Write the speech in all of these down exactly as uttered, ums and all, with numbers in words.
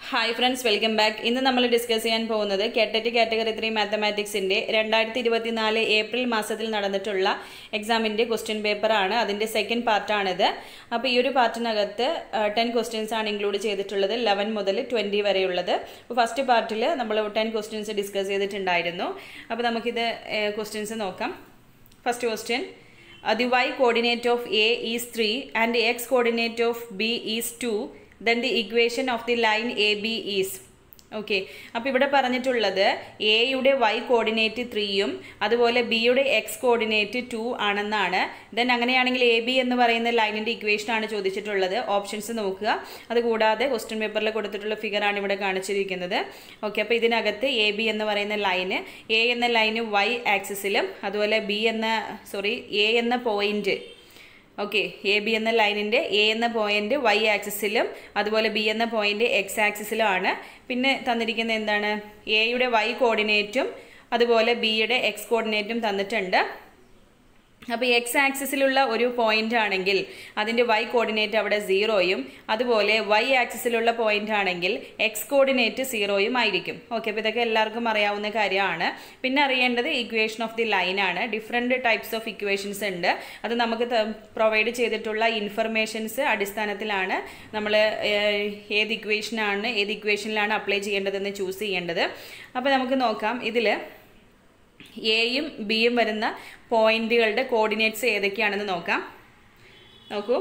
Hi friends, welcome back. ഇന്ന് നമ്മൾ discuss ചെയ്യാൻ പോകുന്നത് കേട്ടറ്റ് കാറ്റഗറി ത്രീ മാത്തമാറ്റിക്സിൻ്റെ രണ്ടായിരത്തി ഇരുപത്തി നാല് ഏപ്രിൽ മാസത്തിൽ നടന്നിട്ടുള്ള എക്സാമിൻ്റെ ക്വസ്റ്റ്യൻ പേപ്പറാണ്. അതിൻ്റെ സെക്കൻഡ് പാർട്ടാണിത്. അപ്പോൾ ഈ ഒരു പാർട്ടിനകത്ത് ടെൻ ക്വസ്റ്റ്യൻസ് ആണ് ഇൻക്ലൂഡ് ചെയ്തിട്ടുള്ളത്, ലെവൻ മുതൽ ട്വൻറ്റി വരെയുള്ളത്. അപ്പോൾ ഫസ്റ്റ് പാർട്ടിൽ നമ്മൾ ടെൻ ക്വസ്റ്റ്യൻസ് ഡിസ്കസ് ചെയ്തിട്ടുണ്ടായിരുന്നു. അപ്പോൾ നമുക്കിത് ക്വസ്റ്റ്യൻസ് നോക്കാം. First question, the y coordinate of A is three and the x coordinate of B is two, then the equation of the line A B is. Okay, അപ്പോൾ ഇവിടെ പറഞ്ഞിട്ടുള്ളത് എയുടെ Y coordinate ത്രീയും അതുപോലെ ബിയുടെ എക്സ് കോർഡിനേറ്റ് ടു ആണെന്നാണ്. Then അങ്ങനെയാണെങ്കിൽ A B എന്ന് പറയുന്ന ലൈനിൻ്റെ ഇക്വേഷനാണ് ചോദിച്ചിട്ടുള്ളത്. ഓപ്ഷൻസ് നോക്കുക. അതുകൂടാതെ ക്വസ്റ്റ്യൻ പേപ്പറിൽ കൊടുത്തിട്ടുള്ള ഫിഗറാണ് ഇവിടെ കാണിച്ചിരിക്കുന്നത്. ഓക്കെ, അപ്പോൾ ഇതിനകത്ത് എ ബി എന്ന് പറയുന്ന ലൈന്, എ എന്ന ലൈന് വൈ ആക്സിസിലും അതുപോലെ ബി എന്ന സോറി എ എന്ന പോയിന്റ്, ഓക്കെ, എ ബി എന്ന ലൈനിൻ്റെ എ എന്ന പോയിന്റ് വൈ ആക്സിസിലും അതുപോലെ ബി എന്ന പോയിന്റ് എക്സ് ആക്സിസിലും ആണ്. പിന്നെ തന്നിരിക്കുന്നത് എന്താണ്, എയുടെ വൈ കോർഡിനേറ്റും അതുപോലെ ബിയുടെ എക്സ് കോർഡിനേറ്റും തന്നിട്ടുണ്ട്. അപ്പോൾ എക്സ് ആക്സിസിലുള്ള ഒരു പോയിന്റ് ആണെങ്കിൽ അതിൻ്റെ വൈ കോർഡിനേറ്റ് അവിടെ സീറോയും അതുപോലെ വൈ ആക്സിസിലുള്ള പോയിന്റ് ആണെങ്കിൽ എക്സ് കോർഡിനേറ്റ് സീറോയും ആയിരിക്കും. ഓക്കെ, അപ്പോൾ ഇതൊക്കെ എല്ലാവർക്കും അറിയാവുന്ന കാര്യമാണ്. പിന്നെ അറിയേണ്ടത് ഇക്വേഷൻ ഓഫ് ദി ലൈൻ ആണ്. ഡിഫറെൻറ്റ് ടൈപ്സ് ഓഫ് ഇക്വേഷൻസ് ഉണ്ട്. അത് നമുക്ക് പ്രൊവൈഡ് ചെയ്തിട്ടുള്ള ഇൻഫർമേഷൻസ് അടിസ്ഥാനത്തിലാണ് നമ്മൾ ഏത് ഇക്വേഷനാണ് ഏത് ഇക്വേഷനിലാണ് അപ്ലൈ ചെയ്യേണ്ടതെന്ന് ചൂസ് ചെയ്യേണ്ടത്. അപ്പോൾ നമുക്ക് നോക്കാം, ഇതിൽ എയും ബിയും വരുന്ന പോയിന്റുകളുടെ കോർഡിനേറ്റ്സ് ഏതൊക്കെയാണെന്ന് നോക്കാം. നോക്കൂ,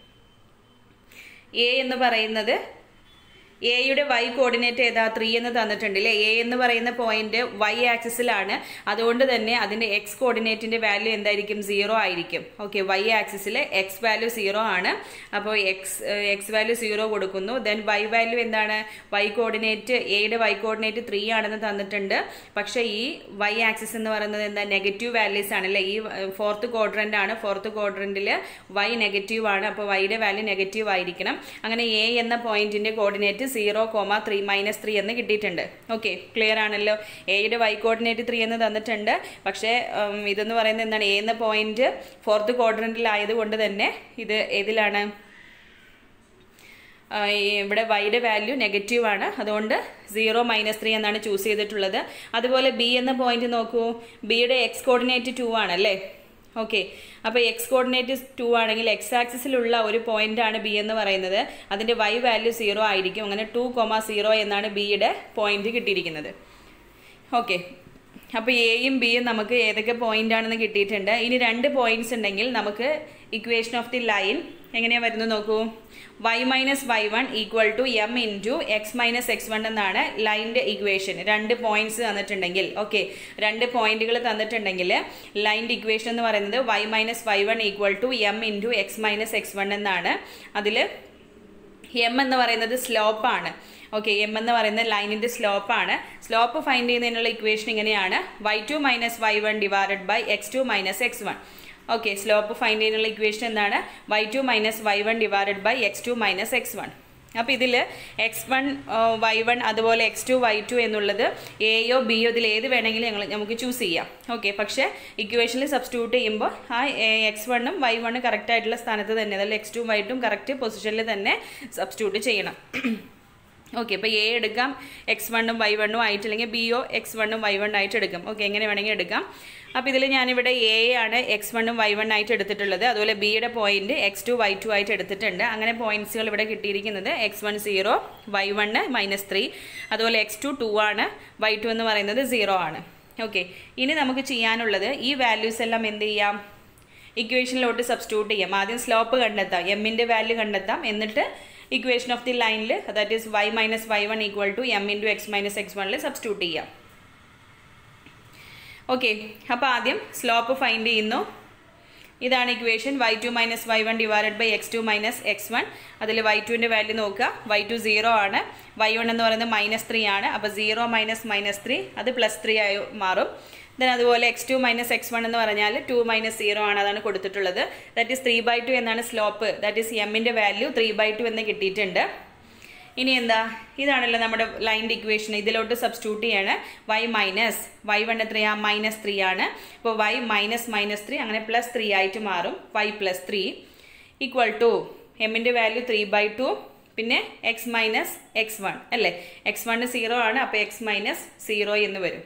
എ എന്ന് പറയുന്നത് എയുടെ വൈ കോർഡിനേറ്റ് ഏതാ, ത്രീ എന്ന് തന്നിട്ടുണ്ട് അല്ലേ. എ എന്ന് പറയുന്ന പോയിന്റ് വൈ ആക്സിസിലാണ്, അതുകൊണ്ട് തന്നെ അതിൻ്റെ എക്സ് കോർഡിനേറ്റിൻ്റെ വാല്യൂ എന്തായിരിക്കും, സീറോ ആയിരിക്കും. ഓക്കെ, വൈ ആക്സിസിൽ എക്സ് വാല്യൂ സീറോ ആണ്. അപ്പോൾ എക്സ് എക്സ് വാല്യൂ സീറോ കൊടുക്കുന്നു. ദെൻ വൈ വാല്യൂ എന്താണ്, വൈ കോർഡിനേറ്റ് എയുടെ വൈ കോർഡിനേറ്റ് ത്രീ ആണെന്ന് തന്നിട്ടുണ്ട്. പക്ഷേ ഈ വൈ ആക്സിസ് എന്ന് പറയുന്നത് എന്താ, നെഗറ്റീവ് വാല്യൂസ് ആണല്ലേ. ഈ ഫോർത്ത് ക്വാഡ്രൻ്റ് ആണ്. ഫോർത്ത് ക്വാഡ്രൻറ്റിൽ വൈ നെഗറ്റീവ് ആണ്. അപ്പോൾ വൈയുടെ വാല്യൂ നെഗറ്റീവ് ആയിരിക്കണം. അങ്ങനെ എ എന്ന പോയിന്റിൻ്റെ coordinate zero comma three minus three എന്ന് കിട്ടിയിട്ടുണ്ട്. ഓക്കെ, ക്ലിയർ ആണല്ലോ. എയുടെ വൈ കോർഡിനേറ്റ് ത്രീ എന്ന് തന്നിട്ടുണ്ട്. പക്ഷേ ഇതെന്ന് പറയുന്നത് എന്താണ്, എ എന്ന പോയിന്റ് ഫോർത്ത് ക്വാഡ്രൻറ്റിലായതുകൊണ്ട് തന്നെ ഇത് ഏതിലാണ്, ഇവിടെ വൈയുടെ വാല്യൂ നെഗറ്റീവ് ആണ്. അതുകൊണ്ട് സീറോ മൈനസ് ത്രീ എന്നാണ് ചൂസ് ചെയ്തിട്ടുള്ളത്. അതുപോലെ ബി എന്ന പോയിന്റ് നോക്കൂ, ബിയുടെ എക്സ് കോർഡിനേറ്റ് ടു ആണല്ലേ. ഓക്കെ, അപ്പോൾ എക്സ് കോർഡിനേറ്റ് ടു ആണെങ്കിൽ എക്സ് ആക്സിസിലുള്ള ഒരു പോയിന്റ് ആണ് ബി എന്ന് പറയുന്നത്. അതിൻ്റെ വൈ വാല്യൂ സീറോ ആയിരിക്കും. അങ്ങനെ ടു കോമ സീറോ എന്നാണ് ബിയുടെ പോയിന്റ് കിട്ടിയിരിക്കുന്നത്. ഓക്കെ, അപ്പോൾ എയും ബിയും നമുക്ക് ഏതൊക്കെ പോയിന്റ് ആണെന്ന് കിട്ടിയിട്ടുണ്ട്. ഇനി രണ്ട് പോയിന്റ്സ് ഉണ്ടെങ്കിൽ നമുക്ക് ഇക്വേഷൻ ഓഫ് ദി ലൈൻ എങ്ങനെയാണ് വരുന്നത് നോക്കൂ. Y minus Y one equal to M into X minus X one എന്നാണ് ലൈൻ്റെ ഇക്വേഷൻ. രണ്ട് പോയിന്റ്സ് തന്നിട്ടുണ്ടെങ്കിൽ, ഓക്കെ, രണ്ട് പോയിന്റുകൾ തന്നിട്ടുണ്ടെങ്കിൽ ലൈൻ്റെ ഇക്വേഷൻ എന്ന് പറയുന്നത് Y minus Y one equal to M into X minus X one എന്നാണ്. അതിൽ എം എന്ന് പറയുന്നത് സ്ലോപ്പാണ്. ഓക്കെ, എം എന്ന് പറയുന്നത് ലൈനിൻ്റെ സ്ലോപ്പാണ്. സ്ലോപ്പ് ഫൈൻഡ് ചെയ്യുന്നതിനുള്ള ഇക്വേഷൻ ഇങ്ങനെയാണ്, Y two minus Y one divided by X two minus X one. Okay, slope find ചെയ്യുന്നുള്ള ഇക്വേഷൻ എന്താണ്, Y two minus Y one divided by X two minus X one. അപ്പോൾ ഇതിൽ X one Y one അതുപോലെ X two Y two എന്നുള്ളത് എയോ ബിയോ ഇതിൽ ഏത് വേണമെങ്കിലും ഞങ്ങൾ നമുക്ക് ചൂസ് ചെയ്യാം. ഓക്കെ, പക്ഷേ ഇക്വേഷനിൽ സബ്സ്റ്റിറ്റ്യൂട്ട് ചെയ്യുമ്പോൾ ആ എക്സ് വണ്ണും വൈ വണ്ണും കറക്റ്റ് ആയിട്ടുള്ള സ്ഥാനത്ത് തന്നെ, അതായത് എക്സ് ടു വൈ ടും കറക്റ്റ് പൊസിഷനിൽ തന്നെ സബ്സ്റ്റിറ്റ്യൂട്ട് ചെയ്യണം. ഓക്കെ, അപ്പോൾ എ എടുക്കാം എക്സ് വണ്ണും വൈ വണ്ണും ആയിട്ട്, അല്ലെങ്കിൽ ബിയോ എക്സ് വണ്ണും വൈ വണ്ണും ആയിട്ട് എടുക്കാം. ഓക്കെ, എങ്ങനെ വേണമെങ്കിൽ എടുക്കാം. അപ്പോൾ ഇതിൽ ഞാനിവിടെ എ ആണ് എക്സ് വണ്ണും വൈ വൺ ആയിട്ട് എടുത്തിട്ടുള്ളത്. അതുപോലെ ബിയുടെ point X two Y two ആയിട്ട് എടുത്തിട്ടുണ്ട്. അങ്ങനെ പോയിന്റ്സുകൾ ഇവിടെ കിട്ടിയിരിക്കുന്നത് X one zero, Y one minus three, അതുപോലെ എക്സ് ടു ടു ആണ്, വൈ ടു എന്ന് പറയുന്നത് സീറോ ആണ്. ഓക്കെ, ഇനി നമുക്ക് ചെയ്യാനുള്ളത് ഈ വാല്യൂസ് എല്ലാം എന്ത് ചെയ്യാം, ഇക്വേഷനിലോട്ട് സബ്സ്റ്റിറ്റ്യൂട്ട് ചെയ്യാം. ആദ്യം സ്ലോപ്പ് കണ്ടെത്താം, എമ്മിൻ്റെ വാല്യൂ കണ്ടെത്താം. എന്നിട്ട് ഇക്വേഷൻ ഓഫ് ദി ലൈനിൽ, that is Y minus Y one equal to M into X minus X വണ്ണിൽ സബ്സ്റ്റിറ്റ്യൂട്ട് ചെയ്യാം. ഓക്കെ, അപ്പോൾ ആദ്യം സ്ലോപ്പ് ഫൈൻഡ് ചെയ്യുന്നു. ഇതാണ് equation, Y two minus Y one divided by X two minus X one. അതിൽ Y ടുവിൻ്റെ value നോക്കുക, Y two zero ആണ്, വൈ വൺ എന്ന് പറയുന്നത് മൈനസ് ത്രീ ആണ്. അപ്പോൾ സീറോ മൈനസ് മൈനസ് ത്രീ അത് പ്ലസ് ത്രീ ആയി മാറും. ദെൻ അതുപോലെ X two minus X one എന്ന് പറഞ്ഞാൽ ടു മൈനസ് സീറോ ആണ്, അതാണ് കൊടുത്തിട്ടുള്ളത്. That is three by two എന്നാണ് സ്ലോപ്പ്. ദാറ്റ് ഈസ് എമ്മിൻ്റെ വാല്യൂ ത്രീ ബൈ ടു എന്ന് കിട്ടിയിട്ടുണ്ട്. ഇനി എന്താ, ഇതാണല്ലോ നമ്മുടെ ലൈൻ്റെ ഇക്വേഷൻ. ഇതിലോട്ട് സബ്സ്റ്റിറ്റ്യൂട്ട് ചെയ്യാണ്. വൈ മൈനസ് വൈ വൺ എത്രയാ, മൈനസ് ത്രീ ആണ്. അപ്പോൾ വൈ മൈനസ് മൈനസ് ത്രീ അങ്ങനെ പ്ലസ് ത്രീ ആയിട്ട് മാറും. Y plus three equal to എമ്മിൻ്റെ വാല്യൂ ത്രീ ബൈ ടു പിന്നെ എക്സ് മൈനസ് എക്സ് വൺ അല്ലേ, എക്സ് വൺ സീറോ ആണ്, അപ്പോൾ എക്സ് മൈനസ് സീറോ എന്ന് വരും.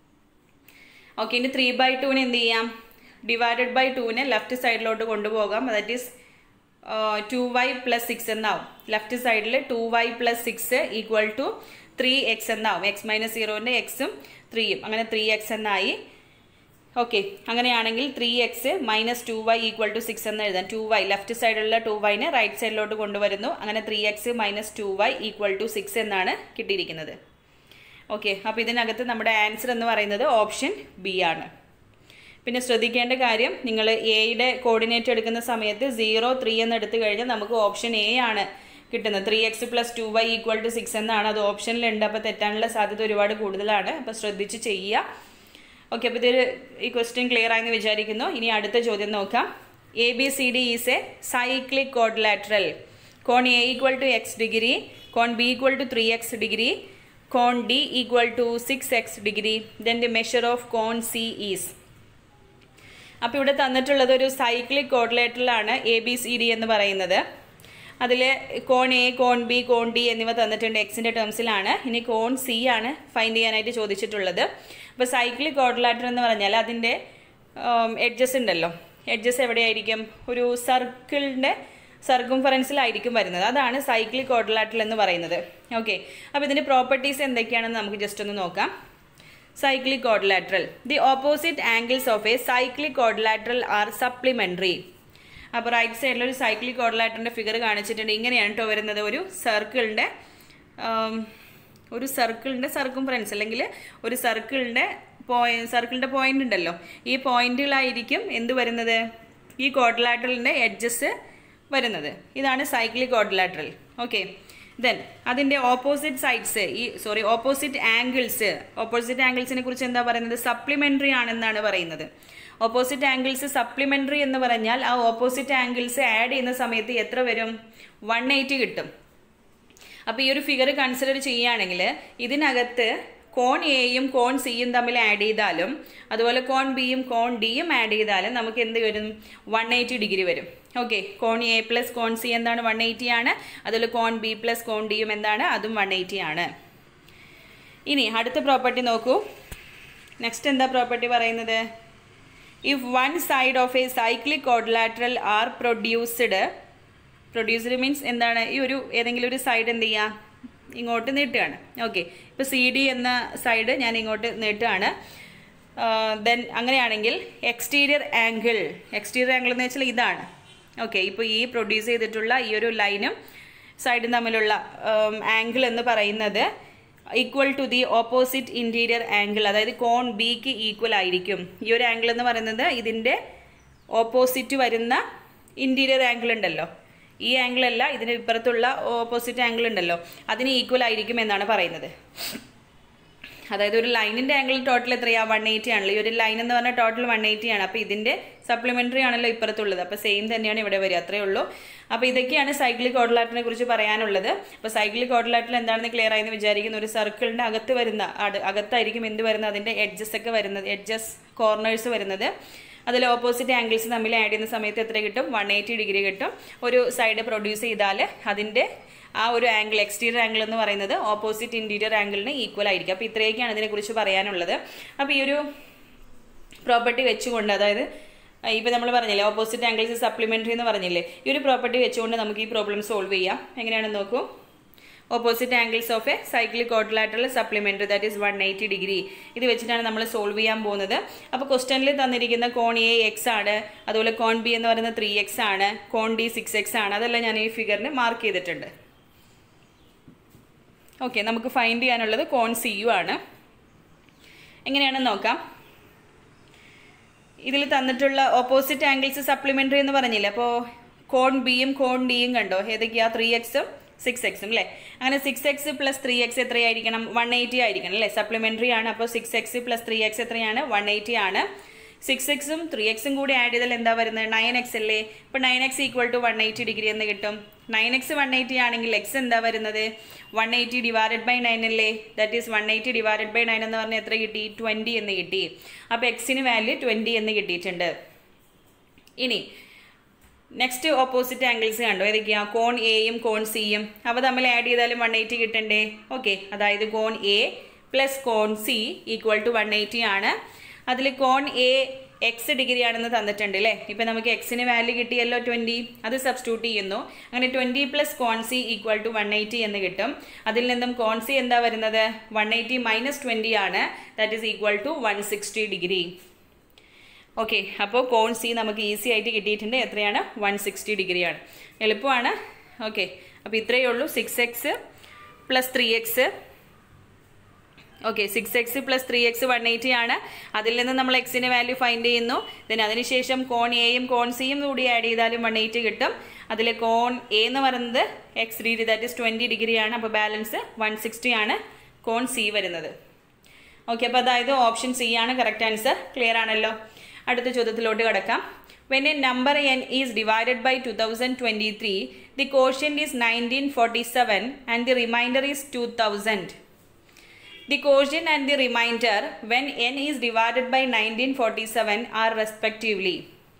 ഓക്കെ, ഇനി ത്രീ ബൈ ടുവിന് എന്ത് ചെയ്യാം, ഡിവൈഡഡ് ബൈ ടുവിനെ ലെഫ്റ്റ് സൈഡിലോട്ട് കൊണ്ടുപോകാം. That is two Y plus six എന്നാവും. ലെഫ്റ്റ് സൈഡിൽ two Y plus six equal to three X എന്നാവും. എക്സ് മൈനസ് സീറോൻ്റെ എക്സും ത്രീയും, അങ്ങനെ ത്രീ എക്സ് എന്നായി. ഓക്കെ, അങ്ങനെയാണെങ്കിൽ three X minus two Y equal to six എന്ന് എഴുതാം. ടു വൈ ലെഫ്റ്റ് സൈഡിലുള്ള ടു വൈനെ റൈറ്റ് സൈഡിലോട്ട് കൊണ്ടുവരുന്നു. അങ്ങനെ three X minus two Y equal to six എന്നാണ് കിട്ടിയിരിക്കുന്നത്. ഓക്കെ, അപ്പോൾ ഇതിനകത്ത് നമ്മുടെ ആൻസർ എന്ന് പറയുന്നത് ഓപ്ഷൻ ബി ആണ്. പിന്നെ ശ്രദ്ധിക്കേണ്ട കാര്യം, നിങ്ങൾ എയുടെ കോർഡിനേറ്റ് എടുക്കുന്ന സമയത്ത് സീറോ ത്രീ എന്ന് എടുത്തു കഴിഞ്ഞാൽ നമുക്ക് ഓപ്ഷൻ എ ആണ് കിട്ടുന്നത്. Three X plus two Y equal to six എന്നാണ്, അത് ഓപ്ഷനിലുണ്ട്. അപ്പോൾ തെറ്റാനുള്ള സാധ്യത ഒരുപാട് കൂടുതലാണ്, അപ്പോൾ ശ്രദ്ധിച്ച് ചെയ്യുക. ഓക്കെ, അപ്പോൾ ഇതൊരു ഈ ക്വസ്റ്റ്യൻ ക്ലിയർ ആയെന്ന് വിചാരിക്കുന്നു. ഇനി അടുത്ത ചോദ്യം നോക്കാം. A B C D is a cyclic quadrilateral. കോൺ A equal to X degree, കോൺ B equal to three X degree, കോൺ D equal to six X degree. Then the measure of കോൺ സി ഈസ്. അപ്പോൾ ഇവിടെ തന്നിട്ടുള്ളത് ഒരു cyclic ക്വാഡ്രിലാറ്ററലാണ് A B C D എന്ന് പറയുന്നത്. അതിൽ കോൺ എ, കോൺ ബി, കോൺ ഡി എന്നിവ തന്നിട്ടുണ്ട്, എക്സിൻ്റെ ടേംസിലാണ്. ഇനി കോൺ സി ആണ് ഫൈൻഡ് ചെയ്യാനായിട്ട് ചോദിച്ചിട്ടുള്ളത്. അപ്പോൾ സൈക്ലിക് ക്വാഡ്രിലാറ്റർ എന്ന് പറഞ്ഞാൽ അതിൻ്റെ എഡ്ജസ് ഉണ്ടല്ലോ, എഡ്ജസ് എവിടെയായിരിക്കും, ഒരു സർക്കിളിൻ്റെ സർക്കംഫറൻസിലായിരിക്കും വരുന്നത്. അതാണ് സൈക്ലിക് ക്വാഡ്രിലാറ്ററൽ എന്ന് പറയുന്നത്. ഓക്കെ, അപ്പോൾ ഇതിൻ്റെ പ്രോപ്പർട്ടീസ് എന്തൊക്കെയാണെന്ന് നമുക്ക് ജസ്റ്റ് ഒന്ന് നോക്കാം. Cyclic quadrilateral. The opposite angles of a cyclic quadrilateral are supplementary. അപ്പോൾ റൈറ്റ് സൈഡിൽ ഒരു സൈക്ലിക് ക്വാഡ്രിലാറ്ററിൻ്റെ ഫിഗർ കാണിച്ചിട്ടുണ്ട്. ഇങ്ങനെയാണ് കേട്ടോ വരുന്നത്. ഒരു സർക്കിളിൻ്റെ ഒരു സർക്കിളിൻ്റെ സർക്കംഫറൻസ് അല്ലെങ്കിൽ ഒരു സർക്കിളിൻ്റെ പോയിന്റ് സർക്കിളിൻ്റെ പോയിന്റ് ഉണ്ടല്ലോ, ഈ പോയിന്റുകളായിരിക്കും എന്ത് വരുന്നത്, ഈ ക്വാഡ്രിലാറ്ററലിൻ്റെ എഡ്ജസ് വരുന്നത്. ഇതാണ് സൈക്ലിക് ക്വാഡ്രിലാറ്ററൽ. ഓക്കെ, ദെൻ അതിൻ്റെ ഓപ്പോസിറ്റ് സൈഡ്സ്, ഈ സോറി ഓപ്പോസിറ്റ് ആംഗിൾസ്, ഓപ്പോസിറ്റ് ആംഗിൾസിനെ കുറിച്ച് എന്താ പറയുന്നത്, സപ്ലിമെൻ്ററി ആണെന്നാണ് പറയുന്നത്. ഓപ്പോസിറ്റ് ആംഗിൾസ് സപ്ലിമെൻ്ററി എന്ന് പറഞ്ഞാൽ ആ ഓപ്പോസിറ്റ് ആംഗിൾസ് ആഡ് ചെയ്യുന്ന സമയത്ത് എത്ര വരും, വൺ എയ്റ്റി കിട്ടും. അപ്പോൾ ഈ ഒരു ഫിഗർ കൺസിഡർ ചെയ്യുകയാണെങ്കിൽ ഇതിനകത്ത് കോൺ എയും കോൺ സിയും തമ്മിൽ ആഡ് ചെയ്താലും അതുപോലെ കോൺ ബിയും കോൺ ഡിയും ആഡ് ചെയ്താലും നമുക്ക് എന്ത് വരും, വൺ എയ്റ്റി ഡിഗ്രി വരും. ഓക്കെ, കോൺ എ പ്ലസ് കോൺ സി എന്താണ്, വൺ എയ്റ്റി ആണ്. അതുപോലെ കോൺ ബി പ്ലസ് കോൺ ഡിയും എന്താണ്, അതും വൺ എയ്റ്റി ആണ്. ഇനി അടുത്ത പ്രോപ്പർട്ടി നോക്കൂ. നെക്സ്റ്റ് എന്താ പ്രോപ്പർട്ടി പറയുന്നത്, if one side of a cyclic quadrilateral are produced, produced means എന്താണ്, ഈ ഒരു ഏതെങ്കിലും ഒരു സൈഡ് എന്ത് ചെയ്യുക, ഇങ്ങോട്ട് നീട്ടുകയാണ്. ഓക്കെ, ഇപ്പോൾ സി ഡി എന്ന സൈഡ് ഞാൻ ഇങ്ങോട്ട് നീട്ടുകയാണ്. ദെൻ അങ്ങനെയാണെങ്കിൽ എക്സ്റ്റീരിയർ ആംഗിൾ, എക്സ്റ്റീരിയർ ആംഗിൾ എന്ന് വെച്ചാൽ ഇതാണ്. ഓക്കെ, ഇപ്പോൾ ഈ പ്രൊഡ്യൂസ് ചെയ്തിട്ടുള്ള ഈ ഒരു ലൈനും സൈഡും തമ്മിലുള്ള ആംഗിൾ എന്ന് പറയുന്നത് equal to the opposite interior angle, അതായത് കോൺ ബിക്ക് ഈക്വൽ ആയിരിക്കും. ഈ ഒരു ആംഗിൾ എന്ന് പറയുന്നത് ഇതിൻ്റെ ഓപ്പോസിറ്റ് വരുന്ന ഇൻറ്റീരിയർ ആംഗിൾ ഉണ്ടല്ലോ, ഈ ആംഗിൾ അല്ല, ഇതിന് ഇപ്പുറത്തുള്ള ഓപ്പോസിറ്റ് ആംഗിൾ ഉണ്ടല്ലോ, അതിന് ഈക്വൽ ആയിരിക്കും എന്നാണ് പറയുന്നത്. അതായത് ഒരു ലൈനിൻ്റെ ആംഗിൾ ടോട്ടൽ എത്രയാണ്, വൺ എയ്റ്റി ആണല്ലോ. ഈ ഒരു ലൈൻ എന്ന് പറഞ്ഞാൽ ടോട്ടൽ വൺ എയ്റ്റി ആണ്. അപ്പോൾ ഇതിൻ്റെ സപ്ലിമെൻ്ററി ആണല്ലോ ഇപ്പുറത്തുള്ളത്, അപ്പോൾ സെയിം തന്നെയാണ് ഇവിടെ വരിക, അത്രയേ ഉള്ളൂ. അപ്പോൾ ഇതൊക്കെയാണ് സൈക്ലിക് ക്വാഡ്രിലാറ്ററിനെ കുറിച്ച് പറയാനുള്ളത്. അപ്പോൾ സൈക്ലിക് ക്വാഡ്രിലാറ്ററൽ എന്താണെന്ന് ക്ലിയർ ആയെന്ന് വിചാരിക്കുന്നു. ഒരു സർക്കിളിൻ്റെ അകത്ത് വരുന്ന അകത്തായിരിക്കും എന്ത് വരുന്നത്, അതിൻ്റെ എഡ്ജസ് ഒക്കെ വരുന്നത്, എഡ്ജസ് കോർണേഴ്സ് വരുന്നത്. അതിൽ ഓപ്പോസിറ്റ് ആംഗിൾസ് തമ്മിൽ ആഡ് ചെയ്യുന്ന സമയത്ത് എത്ര കിട്ടും, വൺ എയ്റ്റി ഡിഗ്രി കിട്ടും. ഒരു സൈഡ് പ്രൊഡ്യൂസ് ചെയ്താൽ അതിൻ്റെ ആ ഒരു ആംഗിൾ, എക്സ്റ്റീരിയർ ആംഗിൾ എന്ന് പറയുന്നത് ഓപ്പോസിറ്റ് ഇൻറ്റീരിയർ ആംഗിളിന് ഈക്വൽ ആയിരിക്കും. അപ്പോൾ ഇത്രയൊക്കെയാണ് ഇതിനെക്കുറിച്ച് പറയാനുള്ളത്. അപ്പോൾ ഈ ഒരു പ്രോപ്പർട്ടി വെച്ചുകൊണ്ട്, അതായത് ഇപ്പോൾ നമ്മൾ പറഞ്ഞില്ലേ ഓപ്പോസിറ്റ് ആംഗിൾസ് സപ്ലിമെൻ്ററി എന്ന് പറഞ്ഞില്ലേ, ഈ ഒരു പ്രോപ്പർട്ടി വെച്ചുകൊണ്ട് നമുക്ക് ഈ പ്രോബ്ലം സോൾവ് ചെയ്യാം. എങ്ങനെയാണെന്ന് നോക്കൂ. Opposite angles of a cyclic quadrilateral supplementary that is one eighty degree. ഇത് വെച്ചിട്ടാണ് നമ്മൾ സോൾവ് ചെയ്യാൻ പോകുന്നത്. അപ്പോൾ ക്വസ്റ്റനിൽ തന്നിരിക്കുന്ന കോൺ എ എക്സ് ആണ്, അതുപോലെ കോൺ ബി എന്ന് പറയുന്നത് ത്രീ എക്സ് ആണ്, കോൺ ഡി സിക്സ് എക്സ് ആണ്. അതെല്ലാം ഞാൻ ഈ ഫിഗറിന് മാർക്ക് ചെയ്തിട്ടുണ്ട്. ഓക്കെ, നമുക്ക് ഫൈൻഡ് ചെയ്യാനുള്ളത് കോൺ സി യു ആണ്. എങ്ങനെയാണെന്ന് നോക്കാം. ഇതിൽ തന്നിട്ടുള്ള ഓപ്പോസിറ്റ് ആംഗിൾസ് സപ്ലിമെൻ്ററി എന്ന് പറഞ്ഞില്ലേ, അപ്പോൾ കോൺ ബിയും കോൺ ഡിയും കണ്ടോ, ഏതൊക്കെയാണ്, ത്രീ എക്സും സിക്സ് എക്സും അല്ലേ. അങ്ങനെ six X plus three X എത്രയായിരിക്കണം, വൺ എയ്റ്റി ആയിരിക്കണം അല്ലേ, സപ്ലിമെൻ്ററി ആണ്. അപ്പോൾ six X plus three X എത്രയാണ്, വൺ എയ്റ്റി ആണ്. സിക്സ് എക്സും ത്രീ എക്സും കൂടി ആഡ് ചെയ്താൽ എന്താ വരുന്നത്, നയൻ എക്സ് അല്ലേ. ഇപ്പോൾ nine X equal to one eighty degree എന്ന് കിട്ടും. നയൻ എക്സ് വൺ എയ്റ്റി ആണെങ്കിൽ എക്സ് എന്താ വരുന്നത്, one eighty divided by nine അല്ലേ, that is one eighty divided by nine എന്ന് പറഞ്ഞാൽ എത്ര കിട്ടി, ട്വൻറ്റി എന്ന് കിട്ടി. അപ്പോൾ എക്സിന് വാല്യൂ ട്വൻറ്റി എന്ന് കിട്ടിയിട്ടുണ്ട്. ഇനി നെക്സ്റ്റ് ഓപ്പോസിറ്റ് ആംഗിൾസ് കണ്ടോ, ഏതൊക്കെയാണ്? കോൺ എയും കോൺ സിയും. അവ തമ്മിൽ ആഡ് ചെയ്താലും വൺ എയ്റ്റി കിട്ടണ്ടേ? ഓക്കെ, അതായത് കോൺ എ പ്ലസ് കോൺ C equal to one eighty ആണ്. അതിൽ കോൺ എ എക്സ് ഡിഗ്രി ആണെന്ന് തന്നിട്ടുണ്ട് അല്ലേ. ഇപ്പം നമുക്ക് എക്സിന് വാല്യൂ കിട്ടിയല്ലോ ട്വൻറ്റി, അത് സബ്സ്റ്റിറ്റ്യൂട്ട് ചെയ്യുന്നു. അങ്ങനെ ട്വൻറ്റി പ്ലസ് കോൺ C equal to one eighty എന്ന് കിട്ടും. അതിൽ നിന്നും കോൺ സി എന്താ വരുന്നത്? വൺ എയ്റ്റി മൈനസ് ട്വൻറ്റി ആണ്. That is equal to one sixty degree. Okay, അപ്പോൾ കോൺ സി നമുക്ക് ഈസി ആയിട്ട് കിട്ടിയിട്ടുണ്ട്. എത്രയാണ്? വൺ സിക്സ്റ്റി ഡിഗ്രിയാണ്. എളുപ്പമാണ്. ഓക്കെ, അപ്പോൾ ഇത്രയേ ഉള്ളൂ. Six X plus three X okay six X plus three X one eighty ആണ്. അതിൽ നിന്ന് നമ്മൾ എക്സിൻ്റെ വാല്യൂ ഫൈൻഡ് ചെയ്യുന്നു. ദെൻ അതിനുശേഷം കോൺ എയും കോൺ സിയും കൂടി ആഡ് ചെയ്താലും വൺ എയ്റ്റി കിട്ടും. അതിൽ കോൺ എ എന്ന് പറയുന്നത് X degree, that is twenty ഡിഗ്രിയാണ്. അപ്പോൾ ബാലൻസ് വൺ സിക്സ്റ്റി ആണ് കോൺ സി വരുന്നത്. ഓക്കെ, അപ്പോൾ അതായത് ഓപ്ഷൻ സി ആണ് കറക്റ്റ് ആൻസർ. ക്ലിയർ ആണല്ലോ. അടുത്ത ചോദ്യത്തിലോട്ട് കിടക്കാം. When a number n is divided by two thousand twenty-three, the quotient is nineteen forty-seven and the remainder is two thousand. The quotient and the remainder when n is divided by nineteen forty-seven are respectively.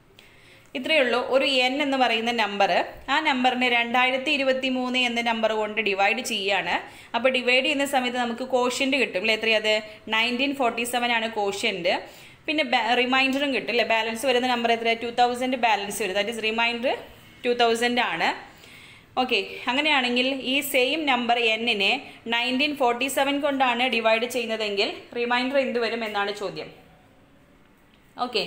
ഇത്രയേ ഉള്ളൂ. ഒരു N എന്ന് പറയുന്ന number, ആ നമ്പറിനെ രണ്ടായിരത്തി ഇരുപത്തി മൂന്ന് എന്ന നമ്പർ കൊണ്ട് ഡിവൈഡ് ചെയ്യുകയാണ്. അപ്പോൾ ഡിവൈഡ് ചെയ്യുന്ന സമയത്ത് നമുക്ക് കോഷ്യൻ്റ് കിട്ടും അല്ലേ. എത്രയത്? നയൻറ്റീൻ ഫോർട്ടി സെവൻ ആണ് കോഷ്യൻ്റ്. പിന്നെ റിമൈൻഡറും കിട്ടും അല്ലേ. ബാലൻസ് വരുന്ന നമ്പർ എത്ര? ടു തൗസൻഡ് ബാലൻസ് വരും. That is remainder two thousand ആണ്. ഓക്കെ, അങ്ങനെയാണെങ്കിൽ ഈ സെയിം നമ്പർ എന്നിനെ നയൻറ്റീൻ ഫോർട്ടി സെവൻ കൊണ്ടാണ് ഡിവൈഡ് ചെയ്യുന്നതെങ്കിൽ റിമൈൻഡർ എന്ത് വരും എന്നാണ് ചോദ്യം. ഓക്കെ,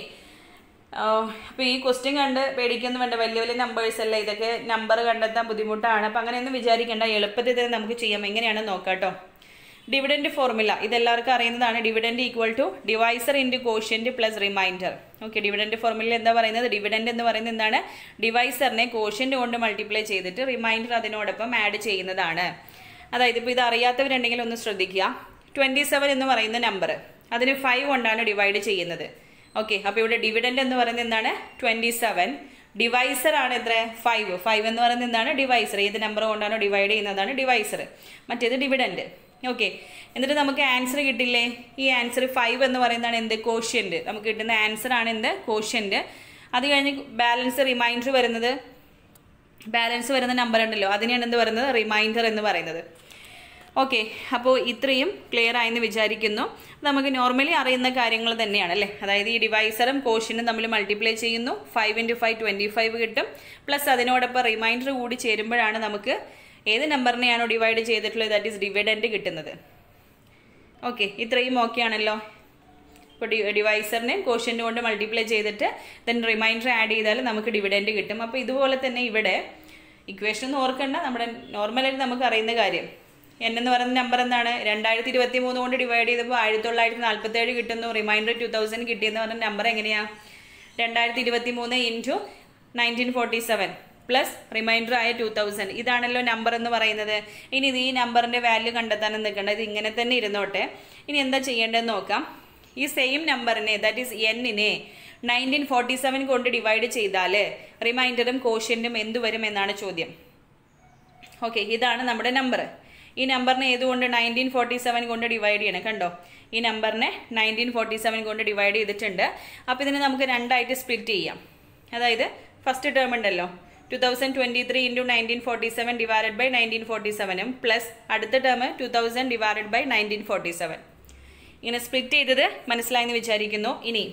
അപ്പോൾ ഈ ക്വസ്റ്റ്യൻ കണ്ട് പേടിക്കൊന്നും വേണ്ട. വലിയ വലിയ നമ്പേഴ്സ് അല്ല, ഇതൊക്കെ നമ്പർ കണ്ടെത്താൻ ബുദ്ധിമുട്ടാണ്. അപ്പം അങ്ങനെയൊന്നും വിചാരിക്കേണ്ട. എളുപ്പത്തിൽ തന്നെ നമുക്ക് ചെയ്യാം. എങ്ങനെയാണെന്ന് നോക്കാം കേട്ടോ. ഡിവിഡൻഡ് ഫോർമുല ഇതെല്ലാവർക്കും അറിയുന്നതാണ്. Dividend equal to divisor into quotient plus remainder. Okay, dividend formula എന്താ പറയുന്നത്? ഡിവിഡൻഡ് എന്ന് പറയുന്നത് എന്താണ്? ഡിവൈസറിനെ കോഷ്യൻ്റ് കൊണ്ട് മൾട്ടിപ്ലൈ ചെയ്തിട്ട് റിമൈൻഡർ അതിനോടൊപ്പം ആഡ് ചെയ്യുന്നതാണ്. അതായത് ഇപ്പോൾ ഇത് അറിയാത്തവരുണ്ടെങ്കിൽ ഒന്ന് ശ്രദ്ധിക്കുക. ട്വൻറ്റി സെവൻ എന്ന് പറയുന്ന നമ്പർ അതിന് ഫൈവ് കൊണ്ടാണ് ഡിവൈഡ് ചെയ്യുന്നത്. ഓക്കെ, അപ്പോൾ ഇവിടെ ഡിവിഡൻഡ് എന്ന് പറയുന്നത് എന്താണ്? Twenty seven. ഡിവൈസർ ആണ് എത്ര? ഫൈവ്. ഫൈവ് എന്ന് പറയുന്നത് എന്താണ്? ഡിവൈസർ. ഏത് നമ്പർ കൊണ്ടാണോ ഡിവൈഡ് ചെയ്യുന്നതാണ് ഡിവൈസർ. മറ്റേത് ഡിവിഡൻഡ്. ഓക്കെ, എന്നിട്ട് നമുക്ക് ആൻസർ കിട്ടില്ലേ? ഈ ആൻസർ ഫൈവ് എന്ന് പറയുന്നതാണ് എന്ത്? കോഷ്യൻ്റ്. നമുക്ക് കിട്ടുന്ന ആൻസർ ആണ് എന്ത്? കോഷ്യൻ്റ്. അത് കഴിഞ്ഞ് ബാലൻസ് റിമൈൻഡർ വരുന്നത്, ബാലൻസ് വരുന്ന നമ്പർ ഉണ്ടല്ലോ, അതിനെയാണ് എന്ത് പറയുന്നത്? റിമൈൻഡർ എന്ന് പറയുന്നത്. ഓക്കെ, അപ്പോൾ ഇത്രയും ക്ലിയർ ആയെന്ന് വിചാരിക്കുന്നു. നമുക്ക് നോർമലി അറിയുന്ന കാര്യങ്ങൾ തന്നെയാണ് അല്ലേ. അതായത് ഈ ഡിവൈസറും കോഷ്യനും തമ്മിൽ മൾട്ടിപ്ലൈ ചെയ്യുന്നു. Five into five twenty five കിട്ടും. പ്ലസ് അതിനോടൊപ്പം റിമൈൻഡർ കൂടി ചേരുമ്പോഴാണ് നമുക്ക് ഏത് നമ്പറിനെയാണോ ഡിവൈഡ് ചെയ്തിട്ടുള്ളത് ദാറ്റ് ഈസ് ഡിവിഡൻഡ് കിട്ടുന്നത്. ഓക്കെ, ഇത്രയും ഓക്കെ ആണല്ലോ. ഇപ്പോൾ ഡി ഡിവൈസറിനെ കോഷ്യൻ്റ് കൊണ്ട് മൾട്ടിപ്ലൈ ചെയ്തിട്ട് ദെൻ റിമൈൻഡർ ആഡ് ചെയ്താൽ നമുക്ക് ഡിവിഡൻഡ് കിട്ടും. അപ്പോൾ ഇതുപോലെ തന്നെ ഇവിടെ ഇക്വേഷൻ ഒന്നും ഓർക്കണ്ട. നമ്മുടെ നോർമലായിട്ട് നമുക്ക് അറിയുന്ന കാര്യം എൻ എന്ന് പറയുന്ന നമ്പർ എന്താണ്? രണ്ടായിരത്തി ഇരുപത്തി മൂന്ന് കൊണ്ട് ഡിവൈഡ് ചെയ്തപ്പോൾ ആയിരത്തി തൊള്ളായിരത്തി നാൽപ്പത്തി ഏഴ് കിട്ടുന്നു. റിമൈൻഡർ ടു തൗസൻഡ് കിട്ടിയെന്ന് പറഞ്ഞ നമ്പർ എങ്ങനെയാണ്? രണ്ടായിരത്തി ഇരുപത്തി മൂന്ന് into nineteen forty seven plus remainder ആയ ടു തൗസൻഡ്. ഇതാണല്ലോ നമ്പർ എന്ന് പറയുന്നത്. ഇനി ഇത് ഈ നമ്പറിൻ്റെ വാല്യൂ കണ്ടെത്താനും നിൽക്കേണ്ട. ഇത് ഇങ്ങനെ തന്നെ ഇരുന്നോട്ടെ. ഇനി എന്താ ചെയ്യേണ്ടതെന്ന് നോക്കാം. ഈ സെയിം നമ്പറിനെ ദാറ്റ് ഈസ് എന്നിനെ നയൻറ്റീൻ ഫോർട്ടി സെവൻ കൊണ്ട് ഡിവൈഡ് ചെയ്താൽ റിമൈൻഡറും കോഷ്യൻറ്റും എന്ത് വരും എന്നാണ് ചോദ്യം. ഓക്കെ, ഇതാണ് നമ്മുടെ നമ്പർ. ഈ നമ്പറിനെ ഏതുകൊണ്ട്? നയൻറ്റീൻ ഫോർട്ടി സെവൻ കൊണ്ട് ഡിവൈഡ് ചെയ്യണം. കണ്ടോ, ഈ നമ്പറിനെ നയൻറ്റീൻ ഫോർട്ടി സെവൻ കൊണ്ട് ഡിവൈഡ് ചെയ്തിട്ടുണ്ട്. അപ്പോൾ ഇതിനെ നമുക്ക് രണ്ടായിട്ട് സ്പ്ലിറ്റ് ചെയ്യാം. അതായത് ഫസ്റ്റ് ടേം ഉണ്ടല്ലോ two thousand twenty three into nineteen forty seven divided by nineteen forty സെവനും പ്ലസ് അടുത്ത term two thousand divided by nineteen forty seven. ഇങ്ങനെ സ്പ്ലിറ്റ് ചെയ്തത് മനസ്സിലായെന്ന് വിചാരിക്കുന്നു. ഇനി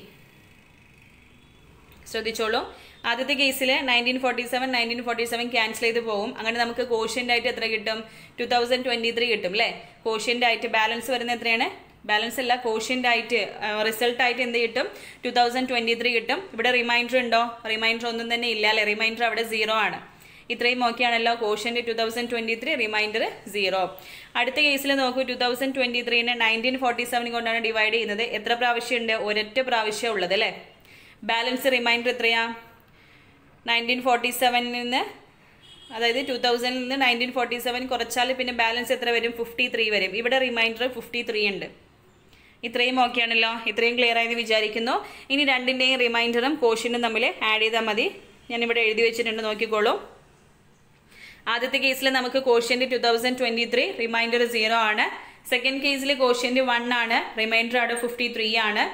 ശ്രദ്ധിച്ചോളൂ. ആദ്യത്തെ കേസിൽ nineteen forty seven nineteen forty seven cancel ചെയ്ത് പോകും. അങ്ങനെ നമുക്ക് കോഷ്യൻ്റ് ആയിട്ട് എത്ര കിട്ടും? ടു തൗസൻഡ് ട്വൻറ്റി ത്രീ കിട്ടും അല്ലേ. കോഷ്യൻ്റ് ആയിട്ട് ബാലൻസ് വരുന്നത് എത്രയാണ്? ബാലൻസ് അല്ല, കോഷ്യൻ്റ് ആയിട്ട് റിസൾട്ട് ആയിട്ട് എന്ത് കിട്ടും? ടു തൗസൻഡ് ട്വൻറ്റി ത്രീ കിട്ടും. ഇവിടെ റിമൈൻഡർ ഉണ്ടോ? റിമൈൻഡർ ഒന്നും തന്നെ ഇല്ല അല്ലേ. റിമൈൻഡർ അവിടെ സീറോ ആണ്. ഇത്രയും ഓക്കെ ആണല്ലോ. Quotient two thousand twenty three, remainder zero. അടുത്ത കേസിൽ നോക്കൂ. ടു തൗസൻഡ് ട്വൻറ്റി ത്രീനെ നയൻറ്റീൻ ഫോർട്ടി സെവൻ കൊണ്ടാണ് ഡിവൈഡ് ചെയ്യുന്നത്. എത്ര പ്രാവശ്യം ഉണ്ട്? ഒരൊറ്റ പ്രാവശ്യം ഉള്ളത് അല്ലേ. ബാലൻസ് റിമൈൻഡർ എത്രയാ? നയൻറ്റീൻ ഫോർട്ടി സെവനിൽ നിന്ന്, അതായത് ടു തൗസൻഡിൽ നിന്ന് നയൻറ്റീൻ ഫോർട്ടി സെവൻ കുറച്ചാൽ പിന്നെ ബാലൻസ് എത്ര വരും? ഫിഫ്റ്റി ത്രീ വരും. ഇവിടെ റിമൈൻഡർ ഫിഫ്റ്റി ത്രീ ഉണ്ട്. ഇത്രയും ഓക്കെ ആണല്ലോ. ഇത്രയും ക്ലിയർ ആയെന്ന് വിചാരിക്കുന്നു. ഇനി രണ്ടിൻ്റെയും റിമൈൻഡറും കോഷ്യനും തമ്മിൽ ആഡ് ചെയ്താൽ മതി. ഞാനിവിടെ എഴുതി വെച്ചിട്ടുണ്ട്, നോക്കിക്കോളൂ. ആദ്യത്തെ കേസിൽ നമുക്ക് quotient two thousand twenty three, remainder zero ആണ്. സെക്കൻഡ് കേസിൽ കോഷ്യൻ്റ് വൺ ആണ്, റിമൈൻഡർ അവിടെ ഫിഫ്റ്റി ത്രീ ആണ്.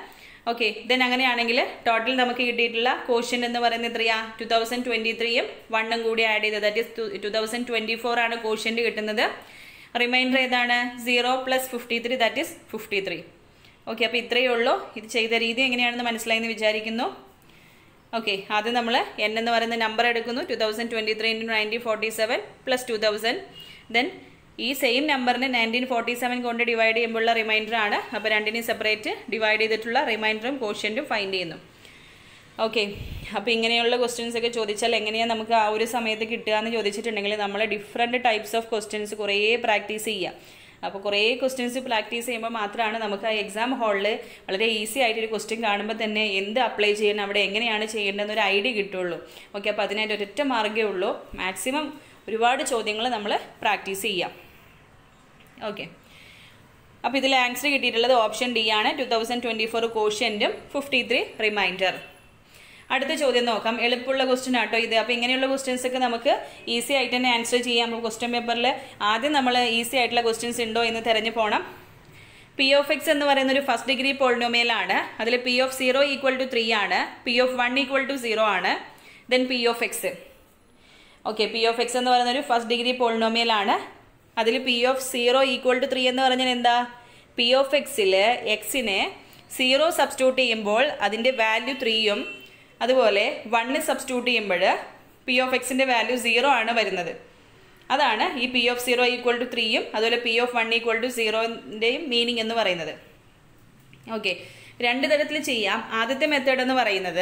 ഓക്കെ, ദെൻ അങ്ങനെയാണെങ്കിൽ ടോട്ടൽ നമുക്ക് കിട്ടിയിട്ടുള്ള കോഷ്യൻ്റ് എന്ന് പറയുന്നത് എത്രയാ? ടു തൗസൻഡ് ട്വൻറ്റി ത്രീയും വണ്ണും കൂടി ആഡ് ചെയ്തത്, that is to thousand twenty four ആണ് കോഷ്യൻ്റ് കിട്ടുന്നത്. റിമൈൻഡർ ഏതാണ്? Zero plus fifty three, that is fifty three. Okay, അപ്പോൾ ഇത്രയേ ഉള്ളൂ. ഇത് ചെയ്ത രീതി എങ്ങനെയാണെന്ന് മനസ്സിലായെന്ന് വിചാരിക്കുന്നു. ഓക്കെ, ആദ്യം നമ്മൾ എൻ എന്ന് പറയുന്ന നമ്പർ എടുക്കുന്നു. Two thousand twenty three into nineteen forty seven plus two thousand. Then ഈ സെയിം നമ്പറിനെ നയൻറ്റീൻ ഫോർട്ടി സെവൻ കൊണ്ട് ഡിവൈഡ് ചെയ്യുമ്പോഴുള്ള റിമൈൻഡർ ആണ്. അപ്പോൾ രണ്ടിനെയും സെപ്പറേറ്റ് ഡിവൈഡ് ചെയ്തിട്ടുള്ള റിമൈൻഡറും കോഷ്യൻറ്റും ഫൈൻഡ് ചെയ്യുന്നു. ഓക്കെ, അപ്പോൾ ഇങ്ങനെയുള്ള ക്വസ്റ്റ്യൻസ് ഒക്കെ ചോദിച്ചാൽ എങ്ങനെയാണ് നമുക്ക് ആ ഒരു സമയത്ത് കിട്ടുക എന്ന് ചോദിച്ചിട്ടുണ്ടെങ്കിൽ നമ്മൾ ഡിഫറെൻറ്റ് ടൈപ്സ് ഓഫ് ക്വസ്റ്റ്യൻസ് കുറേ പ്രാക്ടീസ് ചെയ്യുക. അപ്പോൾ കുറേ ക്വസ്റ്റ്യൻസ് പ്രാക്ടീസ് ചെയ്യുമ്പോൾ മാത്രമാണ് നമുക്ക് ആ എക്സാം ഹാളിൽ വളരെ ഈസി ആയിട്ടൊരു ക്വസ്റ്റ്യൻ കാണുമ്പോൾ തന്നെ എന്ത് അപ്ലൈ ചെയ്യണം, അവിടെ എങ്ങനെയാണ് ചെയ്യേണ്ടതെന്നൊരു ഐഡിയ കിട്ടുള്ളൂ. ഓക്കെ, അപ്പോൾ അതിനായിട്ട് ഒരൊറ്റ മാർഗ്ഗമേ ഉള്ളൂ. മാക്സിമം ഒരുപാട് ചോദ്യങ്ങൾ നമ്മൾ പ്രാക്ടീസ് ചെയ്യാം. ഓക്കെ, അപ്പോൾ ഇതിൽ ആൻസർ കിട്ടിയിട്ടുള്ളത് ഓപ്ഷൻ ഡി ആണ്. ടു തൗസൻഡ് ട്വൻറ്റി ഫോർ കോഷ്യൻറ്റും ഫിഫ്റ്റി ത്രീ റിമൈൻഡർ. അടുത്ത ചോദ്യം നോക്കാം. എളുപ്പമുള്ള ക്വസ്റ്റ്യൻ ആട്ടോ ഇത്. അപ്പോൾ ഇങ്ങനെയുള്ള ക്വസ്റ്റ്യൻസ് ഒക്കെ നമുക്ക് ഈസി ആയിട്ട് തന്നെ ആൻസർ ചെയ്യാം. അപ്പോൾ ക്വസ്റ്റ്യൻ പേപ്പറിൽ ആദ്യം നമ്മൾ ഈസി ആയിട്ടുള്ള ക്വസ്റ്റ്യൻസ് ഉണ്ടോ എന്ന് തിരഞ്ഞു പോകണം. പി ഓഫ് എക്സ് എന്ന് പറയുന്ന ഒരു ഫസ്റ്റ് ഡിഗ്രി പോളിനോമിയലാണ്. അതിൽ P of zero equal to three ആണ്, P of one equal to zero ആണ്, then P of X. Okay, P of X എന്ന് പറയുന്ന ഒരു ഫസ്റ്റ് ഡിഗ്രി പോളിനോമിയലാണ്. അതിൽ P of zero equal to three എന്ന് പറഞ്ഞാൽ എന്താ? പി ഓഫ് എക്സിൽ എക്സിനെ സീറോ സബ്സ്റ്റിറ്റ്യൂട്ട് ചെയ്യുമ്പോൾ അതിൻ്റെ വാല്യൂ ത്രീയും അതുപോലെ വണ്ണ് സബ്സ്റ്റിറ്റ്യൂട്ട് ചെയ്യുമ്പോൾ പി ഓഫ് എക്സിൻ്റെ വാല്യൂ സീറോ ആണ് വരുന്നത്. അതാണ് ഈ P of zero equal to ത്രീയും അതുപോലെ P of one equal to സീറോൻ്റെയും മീനിങ് എന്ന് പറയുന്നത്. ഓക്കെ, രണ്ട് തരത്തിൽ ചെയ്യാം. ആദ്യത്തെ മെത്തേഡ് എന്ന് പറയുന്നത്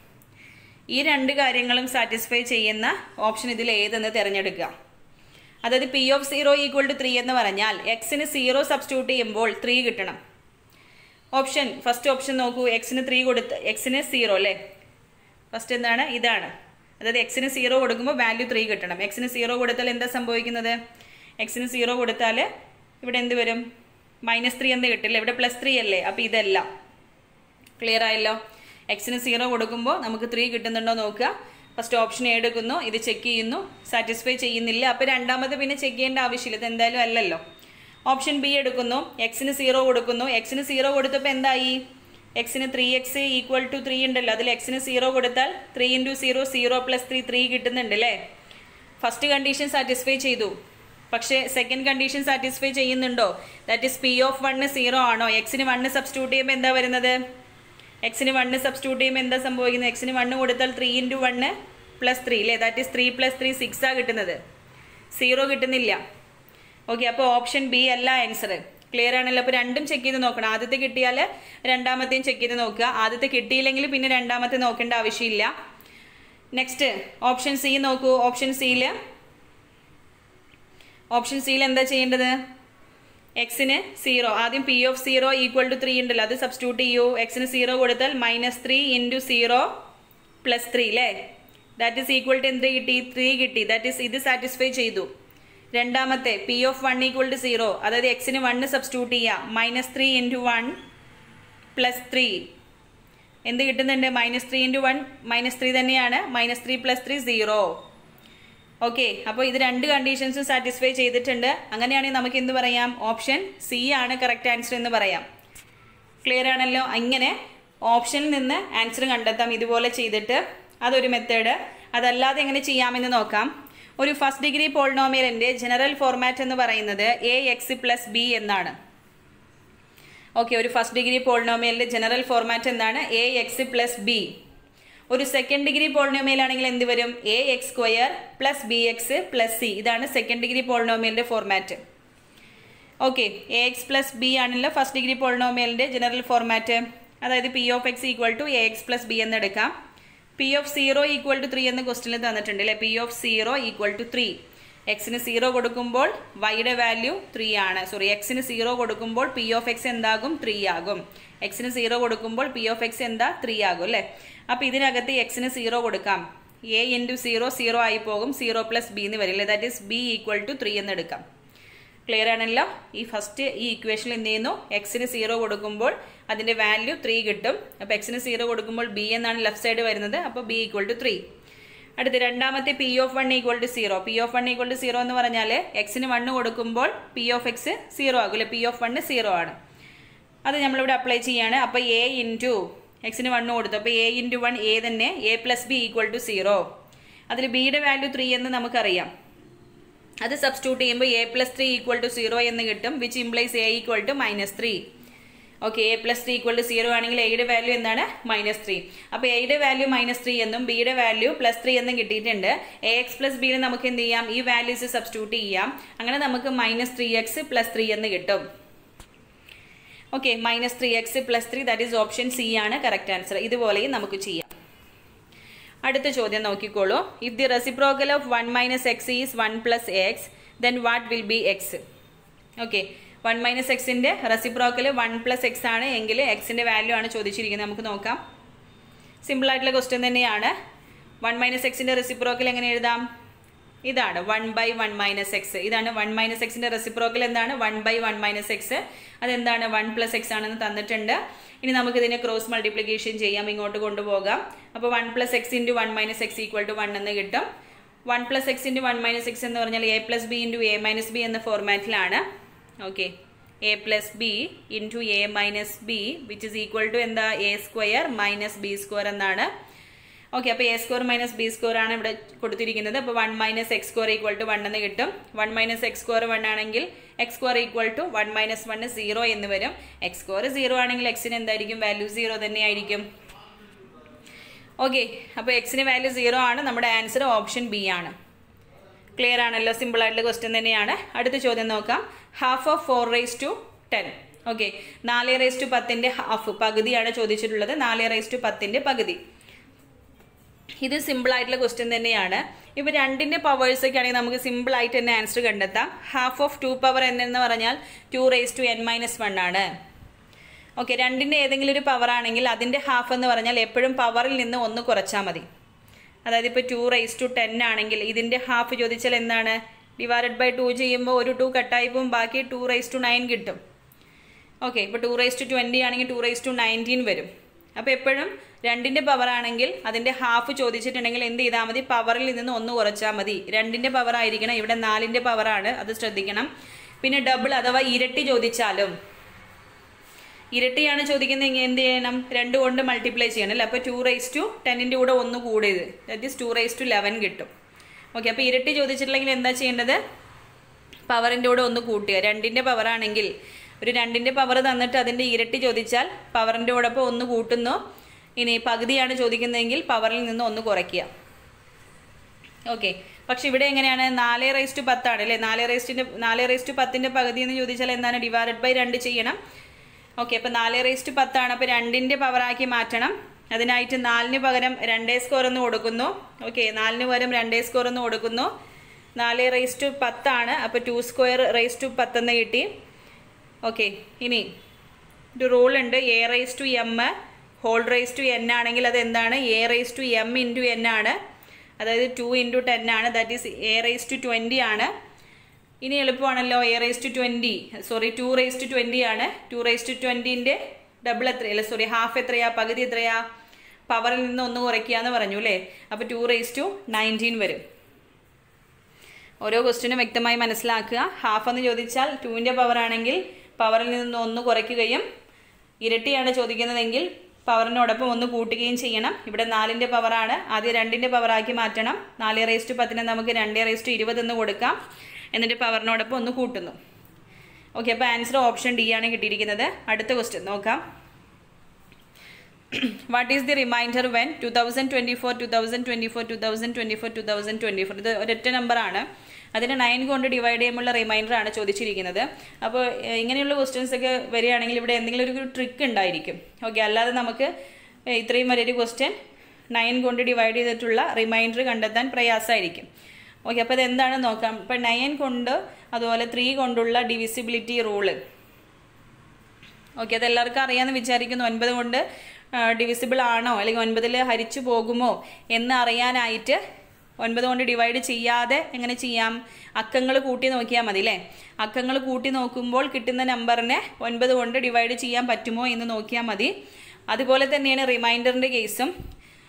ഈ രണ്ട് കാര്യങ്ങളും സാറ്റിസ്ഫൈ ചെയ്യുന്ന ഓപ്ഷൻ ഇതിൽ ഏതെന്ന് തിരഞ്ഞെടുക്കുക. അതായത് P of zero equal to three എന്ന് പറഞ്ഞാൽ എക്സിന് സീറോ സബ്സ്റ്റിറ്റ്യൂട്ട് ചെയ്യുമ്പോൾ ത്രീ കിട്ടണം. ഓപ്ഷൻ ഫസ്റ്റ് ഓപ്ഷൻ നോക്കൂ. എക്സിന് ത്രീ കൊടുത്ത് എക്സിന് സീറോ അല്ലേ, ഫസ്റ്റ് എന്താണ്? ഇതാണ്. അതായത് എക്സിന് സീറോ കൊടുക്കുമ്പോൾ വാല്യൂ ത്രീ കിട്ടണം. എക്സിന് സീറോ കൊടുത്താൽ എന്താ സംഭവിക്കുന്നത്? എക്സിന് സീറോ കൊടുത്താൽ ഇവിടെ എന്ത് വരും? മൈനസ് ത്രീ എന്ന് കിട്ടില്ല, ഇവിടെ പ്ലസ് ത്രീ അല്ലേ. അപ്പോൾ ഇതല്ല. ക്ലിയർ ആയല്ലോ? എക്സിന് സീറോ കൊടുക്കുമ്പോൾ നമുക്ക് ത്രീ കിട്ടുന്നുണ്ടോ നോക്കുക. ഫസ്റ്റ് ഓപ്ഷൻ എ എടുക്കുന്നു, ഇത് ചെക്ക് ചെയ്യുന്നു, സാറ്റിസ്ഫൈ ചെയ്യുന്നില്ല. അപ്പോൾ രണ്ടാമത് പിന്നെ ചെക്ക് ചെയ്യേണ്ട ആവശ്യമില്ല, ഇത് എന്തായാലും അല്ലല്ലോ. ഓപ്ഷൻ ബി എടുക്കുന്നു, എക്സിന് സീറോ കൊടുക്കുന്നു. എക്സിന് സീറോ കൊടുത്തപ്പോൾ എന്തായി? എക്സിന് three X equal to three ഉണ്ടല്ലോ. അതിൽ എക്സിന് സീറോ കൊടുത്താൽ three into zero zero plus three three കിട്ടുന്നുണ്ട് അല്ലേ. ഫസ്റ്റ് കണ്ടീഷൻ സാറ്റിസ്ഫൈ ചെയ്തു. പക്ഷേ സെക്കൻഡ് കണ്ടീഷൻ സാറ്റിസ്ഫൈ ചെയ്യുന്നുണ്ടോ? That is P of one zero ആണോ? എക്സിന് വണ്ണ് സബ്സ്റ്റിറ്റ്യൂട്ട് ചെയ്യുമ്പോൾ എന്താ വരുന്നത്? എക്സിന് വണ്ണ് സബ്സ്റ്റിറ്റ്യൂട്ട് ചെയ്യുമ്പോൾ എന്താ സംഭവിക്കുന്നത്? എക്സിന് വണ്ണ് കൊടുത്താൽ three into one plus three അല്ലേ. That is three plus three സിക്സാണ് കിട്ടുന്നത്, സീറോ കിട്ടുന്നില്ല. ഓക്കെ, അപ്പോൾ ഓപ്ഷൻ ബി അല്ല ആൻസർ. ക്ലിയർ ആണല്ലോ? അപ്പോൾ രണ്ടും ചെക്ക് ചെയ്ത് നോക്കണം. ആദ്യത്തെ കിട്ടിയാൽ രണ്ടാമത്തെയും ചെക്ക് ചെയ്ത് നോക്കുക. ആദ്യത്തെ കിട്ടിയില്ലെങ്കിൽ പിന്നെ രണ്ടാമത്തെ നോക്കേണ്ട ആവശ്യമില്ല. നെക്സ്റ്റ് ഓപ്ഷൻ സി നോക്കൂ. ഓപ്ഷൻ സിയിൽ ഓപ്ഷൻ സിയിൽ എന്താ ചെയ്യേണ്ടത്? എക്സിന് സീറോ, ആദ്യം P of zero equal to three ഉണ്ടല്ലോ, അത് സബ്സ്റ്റിറ്റ്യൂട്ട് ചെയ്യൂ. എക്സിന് സീറോ കൊടുത്താൽ minus three into zero plus three അല്ലേ. ദാറ്റ് ഈസ് ഈക്വൽ ടു എന്ത് കിട്ടി? ത്രീ കിട്ടി. ദാറ്റ് ഈസ് ഇത് സാറ്റിസ്ഫൈ ചെയ്തു. രണ്ടാമത്തെ P of one equal to zero, അതായത് എക്സിന് വണ്ണ് സബ്സ്റ്റിറ്റ്യൂട്ട് ചെയ്യുക. Minus three into one plus three എന്ത് കിട്ടുന്നുണ്ട്? Minus three into one minus three തന്നെയാണ്. Minus three plus three zero. Okay, അപ്പോൾ ഇത് രണ്ട് കണ്ടീഷൻസും സാറ്റിസ്ഫൈ ചെയ്തിട്ടുണ്ട്. അങ്ങനെയാണെങ്കിൽ നമുക്ക് എന്ത് പറയാം? ഓപ്ഷൻ സി ആണ് കറക്റ്റ് ആൻസർ എന്ന് പറയാം. ക്ലിയർ ആണല്ലോ? ഇങ്ങനെ ഓപ്ഷനിൽ നിന്ന് ആൻസർ കണ്ടെത്താം ഇതുപോലെ ചെയ്തിട്ട്. അതൊരു മെത്തേഡ്. അതല്ലാതെ എങ്ങനെ ചെയ്യാമെന്ന് നോക്കാം. ഒരു ഫസ്റ്റ് ഡിഗ്രി പോളിനോമിയലിൻ്റെ ജനറൽ ഫോർമാറ്റ് എന്ന് പറയുന്നത് എ എക്സ് പ്ലസ് ബി എന്നാണ്. ഓക്കെ, ഒരു ഫസ്റ്റ് ഡിഗ്രി പോളിനോമിയലിൻ്റെ ജനറൽ ഫോർമാറ്റ് എന്താണ്? A X plus B. ഒരു സെക്കൻഡ് ഡിഗ്രി പോളിനോമിയൽ ആണെങ്കിൽ എന്ത് വരും? A X square plus B X plus C. ഇതാണ് സെക്കൻഡ് ഡിഗ്രി പോളിനോമിയലിൻ്റെ format. Okay, A X plus B ആണല്ലോ ഫസ്റ്റ് ഡിഗ്രി പോളിനോമിയലിൻ്റെ ജനറൽ ഫോർമാറ്റ്. അതായത് P of X equal to A X plus B എന്ന് എടുക്കാം. P of zero equal to three എന്ന് ക്വസ്റ്റിനിൽ തന്നിട്ടുണ്ട് അല്ലേ. P of zero equal to three. എക്സിന് സീറോ കൊടുക്കുമ്പോൾ വൈയുടെ വാല്യൂ ത്രീ ആണ്. സോറി, എക്സിന് സീറോ കൊടുക്കുമ്പോൾ പി ഓഫ് എക്സ് എന്താകും? ത്രീ ആകും. എക്സിന് സീറോ കൊടുക്കുമ്പോൾ പി ഓഫ് എക്സ് എന്താ? ത്രീ ആകും അല്ലേ. അപ്പോൾ ഇതിനകത്ത് എക്സിന് സീറോ കൊടുക്കാം. എ ഇൻറ്റു സീറോ സീറോ ആയി പോകും. സീറോ പ്ലസ് ബി എന്ന് വരില്ലേ. That is B equal to three എന്ന് എടുക്കാം. ക്ലിയർ ആണല്ലോ? ഈ ഫസ്റ്റ് ഈ ഇക്വേഷനിൽ എന്ത് ചെയ്യുന്നു? എക്സിന് സീറോ കൊടുക്കുമ്പോൾ അതിൻ്റെ വാല്യൂ ത്രീ കിട്ടും. അപ്പോൾ എക്സിന് സീറോ കൊടുക്കുമ്പോൾ ബി എന്നാണ് ലെഫ്റ്റ് സൈഡ് വരുന്നത്. അപ്പോൾ ബി ഈക്വൽ ടു ത്രീ. അടുത്ത് രണ്ടാമത്തെ P of one equal to zero. P of one equal to zero എന്ന് പറഞ്ഞാൽ എക്സിന് വണ്ണ് കൊടുക്കുമ്പോൾ പി ഓഫ് എക്സ് സീറോ ആകും അല്ലേ. പി ഓഫ് വണ്ണ് സീറോ ആണ്. അത് നമ്മളിവിടെ അപ്ലൈ ചെയ്യാണ്. അപ്പോൾ എ ഇൻറ്റു എക്സിന് വണ്ണ് കൊടുത്തു. അപ്പോൾ എ ഇൻറ്റു വൺ എ തന്നെ, A plus B equal to zero. അതിൽ ബിയുടെ വാല്യൂ ത്രീ എന്ന് നമുക്കറിയാം. അത് സബ്സ്റ്റിറ്റ്യൂട്ട് ചെയ്യുമ്പോൾ A plus three equal to zero എന്ന് കിട്ടും, which implies A equal to minus three. Okay, A plus three equal to zero ആണെങ്കിൽ എയുടെ വാല്യൂ എന്താണ്? Minus three. അപ്പോൾ എയുടെ വാല്യൂ മൈനസ് ത്രീ എന്നും ബിയുടെ വാല്യൂ പ്ലസ് ത്രീ എന്നും കിട്ടിയിട്ടുണ്ട്. എ എക്സ് പ്ലസ് ബിയിൽ നമുക്ക് എന്ത് ചെയ്യാം? ഈ വാല്യൂസ് സബ്സ്റ്റിറ്റ്യൂട്ട് ചെയ്യാം. അങ്ങനെ നമുക്ക് minus three X plus three എന്ന് കിട്ടും. Okay, minus three X plus three, that is option C ആണ് കറക്റ്റ് ആൻസർ. ഇതുപോലെയും നമുക്ക് ചെയ്യാം. അടുത്ത ചോദ്യം നോക്കിക്കോളൂ. If the reciprocal of one minus X is one plus X, then what will be X? Okay, one minus എക്സിൻ്റെ reciprocal one plus X ആണ് എങ്കിൽ എക്സിൻ്റെ വാല്യൂ ആണ് ചോദിച്ചിരിക്കുന്നത്. നമുക്ക് നോക്കാം. സിമ്പിൾ ആയിട്ടുള്ള ക്വസ്റ്റ്യൻ തന്നെയാണ്. വൺ മൈനസ് എക്സിൻ്റെ റെസിപ്രോക്കൽ എങ്ങനെ എഴുതാം? ഇതാണ് one by one minus X. ഇതാണ് വൺ മൈനസ് എക്സിൻ്റെ റെസിപ്രോക്കൽ. എന്താണ്? One by one minus X. അതെന്താണ്? വൺ പ്ലസ് എക്സ് ആണെന്ന് തന്നിട്ടുണ്ട്. ഇനി നമുക്കിതിനെ ക്രോസ് മൾട്ടിപ്ലിക്കേഷൻ ചെയ്യാം, ഇങ്ങോട്ട് കൊണ്ടുപോകാം. അപ്പോൾ one plus X into one minus X equal to one എന്ന് കിട്ടും. One plus X into one minus X എന്ന് പറഞ്ഞാൽ A plus B into A minus B എന്ന ഫോർമാറ്റിലാണ്. Okay, A plus B into A minus B which is equal to എന്താ? A square minus B square എന്നാണ്. Okay, അപ്പോൾ A square minus B square ആണ് ഇവിടെ കൊടുത്തിരിക്കുന്നത്. അപ്പോൾ one minus X square equal to one എന്ന് കിട്ടും. One minus X square one ആണെങ്കിൽ X square equal to one minus one zero എന്ന് വരും. എക്സ് സ്ക്വയർ സീറോ ആണെങ്കിൽ എക്സിന് എന്തായിരിക്കും വാല്യൂ? സീറോ തന്നെയായിരിക്കും. ഓക്കെ, അപ്പോൾ എക്സിന് വാല്യൂ സീറോ ആണ്. നമ്മുടെ ആൻസർ ഓപ്ഷൻ ബി ആണ്. ക്ലിയർ ആണല്ലോ? സിമ്പിൾ ആയിട്ടുള്ള ക്വസ്റ്റ്യൻ തന്നെയാണ്. അടുത്ത ചോദ്യം നോക്കാം. Half of four raise to ten. Okay, നാല് റേസ് ടു പത്തിൻ്റെ ഹാഫ്, പകുതിയാണ് ചോദിച്ചിട്ടുള്ളത്. നാല് റേസ് ടു പത്തിൻ്റെ പകുതി. ഇത് സിമ്പിൾ ആയിട്ടുള്ള ക്വസ്റ്റ്യൻ തന്നെയാണ്. ഇപ്പോൾ രണ്ടിൻ്റെ പവേഴ്സൊക്കെ ആണെങ്കിൽ നമുക്ക് സിമ്പിൾ ആയിട്ട് തന്നെ ആൻസർ കണ്ടെത്താം. Half of two power N എന്ന് പറഞ്ഞാൽ two raise to N minus one ആണ്. ഓക്കെ, രണ്ടിൻ്റെ ഏതെങ്കിലും ഒരു പവർ ആണെങ്കിൽ അതിൻ്റെ ഹാഫ് എന്ന് പറഞ്ഞാൽ എപ്പോഴും പവറിൽ നിന്ന് ഒന്ന് കുറച്ചാൽ മതി. അതായത് ഇപ്പോൾ ടു റേസ് ടു ടെൻ ആണെങ്കിൽ ഇതിൻ്റെ ഹാഫ് ചോദിച്ചാൽ എന്താണ്? ഡിവൈഡഡ് ബൈ ടു ചെയ്യുമ്പോൾ ഒരു ടു കട്ടായി പോകും, ബാക്കി ടു റേസ് ടു നയൻ കിട്ടും. ഓക്കെ, ഇപ്പോൾ ടു റേസ് ടു ട്വൻറ്റി ആണെങ്കിൽ ടു റേസ് ടു നയൻറ്റീൻ വരും. അപ്പോൾ എപ്പോഴും രണ്ടിൻ്റെ പവർ ആണെങ്കിൽ അതിൻ്റെ ഹാഫ് ചോദിച്ചിട്ടുണ്ടെങ്കിൽ എന്ത് ചെയ്താൽ മതി? പവറിൽ നിന്ന് ഒന്ന് കുറച്ചാൽ മതി. രണ്ടിൻ്റെ പവർ ആയിരിക്കണം, ഇവിടെ നാലിൻ്റെ പവറാണ്, അത് ശ്രദ്ധിക്കണം. പിന്നെ ഡബിൾ അഥവാ ഇരട്ടി ചോദിച്ചാലും, ഇരട്ടിയാണ് ചോദിക്കുന്നതെങ്കിൽ എന്ത് ചെയ്യണം? രണ്ട് കൊണ്ട് മൾട്ടിപ്ലൈ ചെയ്യണം അല്ലേ? അപ്പോൾ ടു റേസ് ടു ടെന്നിൻ്റെ കൂടെ ഒന്ന് കൂടിയത്, that is two raise to eleven കിട്ടും. ഓക്കെ, അപ്പോൾ ഇരട്ടി ചോദിച്ചിട്ടുണ്ടെങ്കിൽ എന്താ ചെയ്യേണ്ടത്? പവറിൻ്റെ കൂടെ ഒന്ന് കൂട്ടുക. രണ്ടിൻ്റെ പവറാണെങ്കിൽ ഒരു രണ്ടിൻ്റെ പവർ തന്നിട്ട് അതിൻ്റെ ഇരട്ടി ചോദിച്ചാൽ പവറിൻ്റെ കൂടെ ഒന്ന് കൂട്ടുന്നു. ഇനി പകുതിയാണ് ചോദിക്കുന്നതെങ്കിൽ പവറിൽ നിന്ന് ഒന്ന് കുറയ്ക്കുക. ഓക്കെ, പക്ഷെ ഇവിടെ എങ്ങനെയാണ്? നാല് റേസ് ടു പത്താണ് അല്ലേ? നാല് റേസ്റ്റിൻ്റെ നാല് റേസ് ടു പത്തിൻ്റെ പകുതി എന്ന് ചോദിച്ചാൽ എന്താണ്? ഡിവൈഡഡ് ബൈ രണ്ട് ചെയ്യണം. ഓക്കെ, അപ്പോൾ നാല് റേസ് ടു പത്താണ്. അപ്പോൾ രണ്ടിൻ്റെ പവറാക്കി മാറ്റണം. അതിനായിട്ട് നാലിന് പകരം രണ്ടേ സ്കോർ ഒന്ന് കൊടുക്കുന്നു. ഓക്കെ, നാലിന് പകരം രണ്ടേ സ്കോർ ഒന്ന് കൊടുക്കുന്നു. നാല് റേസ് ടു പത്താണ്. അപ്പോൾ ടു സ്ക്വയർ റേസ് ടു പത്തെന്ന് കിട്ടി. ഓക്കെ, ഇനി ഒരു റൂളുണ്ട്. A raise to M whole raise to N ആണെങ്കിൽ അത് എന്താണ്? A raise to M into N ആണ്. അതായത് ടു ഇൻറ്റു ടെൻ ആണ്, that is A raise to twenty ആണ്. ഇനി എളുപ്പമാണല്ലോ. A raise to twenty sorry two raise to twenty ആണ്. ടു റേസ് ടു ട്വൻറ്റീൻ്റെ ഡബിൾ എത്രയല്ല സോറി ഹാഫ് എത്രയാ? പകുതി എത്രയാ? പവറിൽ നിന്ന് ഒന്ന് കുറയ്ക്കുക എന്ന് പറഞ്ഞു അല്ലേ? അപ്പോൾ ടു റേസ് ടു നയൻറ്റീൻ വരും. ഓരോ ക്വസ്റ്റിനും വ്യക്തമായി മനസ്സിലാക്കുക. ഹാഫ് എന്ന് ചോദിച്ചാൽ ടുവിൻ്റെ പവർ ആണെങ്കിൽ പവറിൽ നിന്ന് ഒന്ന് കുറയ്ക്കുകയും, ഇരട്ടിയാണ് ചോദിക്കുന്നതെങ്കിൽ പവറിനോടൊപ്പം ഒന്ന് കൂട്ടുകയും ചെയ്യണം. ഇവിടെ നാലിൻ്റെ പവറാണ്, ആദ്യം രണ്ടിൻ്റെ പവറാക്കി മാറ്റണം. നാല് റേസ് ടു പത്തിന് നമുക്ക് രണ്ട് റേസ് ടു ഇരുപത് എന്ന് കൊടുക്കാം. എന്നിട്ട് പവറിനോടൊപ്പം ഒന്ന് കൂട്ടുന്നു. ഓക്കെ, അപ്പോൾ ആൻസർ ഓപ്ഷൻ ഡി ആണ് കിട്ടിയിരിക്കുന്നത്. അടുത്ത ക്വസ്റ്റ്യൻ നോക്കാം. What is the remainder when two thousand twenty four two thousand twenty four two thousand twenty four two thousand twenty four ഇത് ഒരൊറ്റ നമ്പറാണ്. അതിന് നയൻ കൊണ്ട് ഡിവൈഡ് ചെയ്യുമ്പോൾ റിമൈൻഡറാണ് ചോദിച്ചിരിക്കുന്നത്. അപ്പോൾ ഇങ്ങനെയുള്ള ക്വസ്റ്റ്യൻസ് ഒക്കെ വരികയാണെങ്കിൽ ഇവിടെ എന്തെങ്കിലും ഒരു ട്രിക്ക് ഉണ്ടായിരിക്കും. ഓക്കെ, അല്ലാതെ നമുക്ക് ഇത്രയും വലിയൊരു ക്വസ്റ്റ്യൻ നയൻ കൊണ്ട് ഡിവൈഡ് ചെയ്തിട്ടുള്ള റിമൈൻഡർ കണ്ടെത്താൻ പ്രയാസമായിരിക്കും. ഓക്കെ, അപ്പോൾ അതെന്താണെന്ന് നോക്കാം. ഇപ്പം നയൻ കൊണ്ട് അതുപോലെ ത്രീ കൊണ്ടുള്ള ഡിവിസിബിലിറ്റി റൂള്. ഓക്കെ, അതെല്ലാവർക്കും അറിയാമെന്ന് വിചാരിക്കുന്നു. ഒൻപത് കൊണ്ട് ഡിവിസിബിൾ ആണോ അല്ലെങ്കിൽ ഒൻപതിൽ ഹരിച്ചു പോകുമോ എന്ന് അറിയാനായിട്ട് ഒൻപത് കൊണ്ട് ഡിവൈഡ് ചെയ്യാതെ എങ്ങനെ ചെയ്യാം? അക്കങ്ങൾ കൂട്ടി നോക്കിയാൽ മതി അല്ലേ? അക്കങ്ങൾ കൂട്ടി നോക്കുമ്പോൾ കിട്ടുന്ന നമ്പറിനെ ഒൻപത് കൊണ്ട് ഡിവൈഡ് ചെയ്യാൻ പറ്റുമോ എന്ന് നോക്കിയാൽ മതി. അതുപോലെ തന്നെയാണ് റിമൈൻഡറിൻ്റെ കേസും.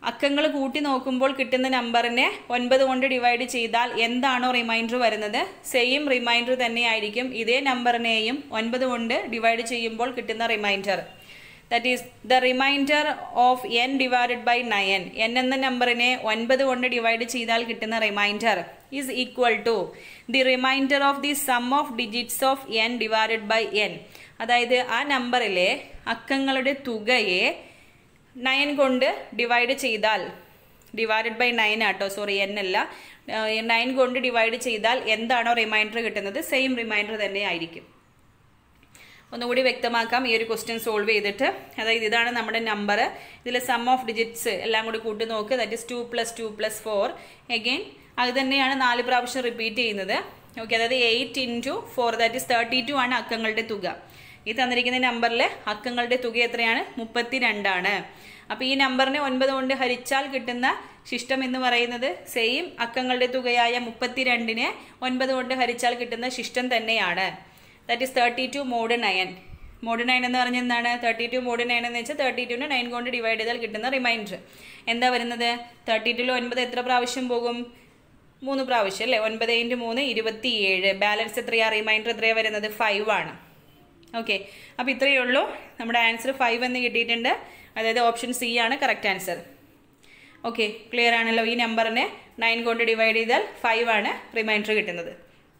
അക്കങ്ങൾ കൂട്ടി നോക്കുമ്പോൾ കിട്ടുന്ന നമ്പറിനെ ഒൻപത് കൊണ്ട് ഡിവൈഡ് ചെയ്താൽ എന്താണോ റിമൈൻഡർ വരുന്നത് സെയിം റിമൈൻഡർ തന്നെയായിരിക്കും ഇതേ നമ്പറിനെയും ഒൻപത് കൊണ്ട് ഡിവൈഡ് ചെയ്യുമ്പോൾ കിട്ടുന്ന remainder. That is the remainder of N divided by nine. N എന്ന നമ്പറിനെ ഒൻപത് കൊണ്ട് ഡിവൈഡ് ചെയ്താൽ കിട്ടുന്ന remainder is equal to the remainder of the sum of digits of N divided by N. അതായത് ആ നമ്പറിലെ അക്കങ്ങളുടെ തുകയെ നയൻ കൊണ്ട് ഡിവൈഡ് ചെയ്താൽ, ഡിവൈഡഡ് ബൈ നയൻ ആട്ടോ, സോറി എൻ അല്ല, നയൻ കൊണ്ട് ഡിവൈഡ് ചെയ്താൽ എന്താണോ റിമൈൻഡർ കിട്ടുന്നത് സെയിം റിമൈൻഡർ തന്നെ ആയിരിക്കും. ഒന്നുകൂടി വ്യക്തമാക്കാം ഈ ഒരു ക്വസ്റ്റ്യൻ സോൾവ് ചെയ്തിട്ട്. അതായത് ഇതാണ് നമ്മുടെ നമ്പർ, ഇതിൽ സം ഓഫ് ഡിജിറ്റ്സ് എല്ലാം കൂടി കൂട്ടി നോക്ക്. That is two plus two plus four. Again അത് തന്നെയാണ് നാല് പ്രാവശ്യം റിപ്പീറ്റ് ചെയ്യുന്നത്. ഓക്കെ, അതായത് eight into four that is thirty two ആണ് അക്കങ്ങളുടെ തുക. ഈ തന്നിരിക്കുന്ന നമ്പറിലെ അക്കങ്ങളുടെ തുക എത്രയാണ്? മുപ്പത്തി രണ്ടാണ്. അപ്പോൾ ഈ നമ്പറിനെ ഒൻപത് കൊണ്ട് ഹരിച്ചാൽ കിട്ടുന്ന ശിഷ്ടം എന്ന് പറയുന്നത് സെയിം അക്കങ്ങളുടെ തുകയായ മുപ്പത്തി രണ്ടിനെ ഒൻപത് കൊണ്ട് ഹരിച്ചാൽ കിട്ടുന്ന ശിഷ്ടം തന്നെയാണ്. That is thirty two mod nine. Mod nine എന്ന് പറഞ്ഞാൽ എന്താണ്? തേർട്ടി ടു മോഡ് നയൻ എന്ന് വെച്ചാൽ തേർട്ടി ടുവിനെ നയൻ കൊണ്ട് ഡിവൈഡ് ചെയ്താൽ കിട്ടുന്ന റിമൈൻഡർ എന്താ വരുന്നത്? തേർട്ടി ടുവിൽ ഒൻപത് എത്ര പ്രാവശ്യം പോകും? മൂന്ന് പ്രാവശ്യം അല്ലേ? ഒൻപത് ഇൻറ്റു മൂന്ന് ഇരുപത്തി ഏഴ്. ബാലൻസ് എത്രയാ? റിമൈൻഡർ എത്രയാണ് വരുന്നത്? ഫൈവ് ആണ്. ഓക്കെ, അപ്പോൾ ഇത്രയേ ഉള്ളൂ. നമ്മുടെ ആൻസർ ഫൈവ് എന്ന് കിട്ടിയിട്ടുണ്ട്. അതായത് ഓപ്ഷൻ സി ആണ് കറക്റ്റ് ആൻസർ. ഓക്കെ, ക്ലിയർ ആണല്ലോ? ഈ നമ്പറിനെ നയൻ കൊണ്ട് ഡിവൈഡ് ചെയ്താൽ ഫൈവ് ആണ് റിമൈൻഡർ കിട്ടുന്നത്.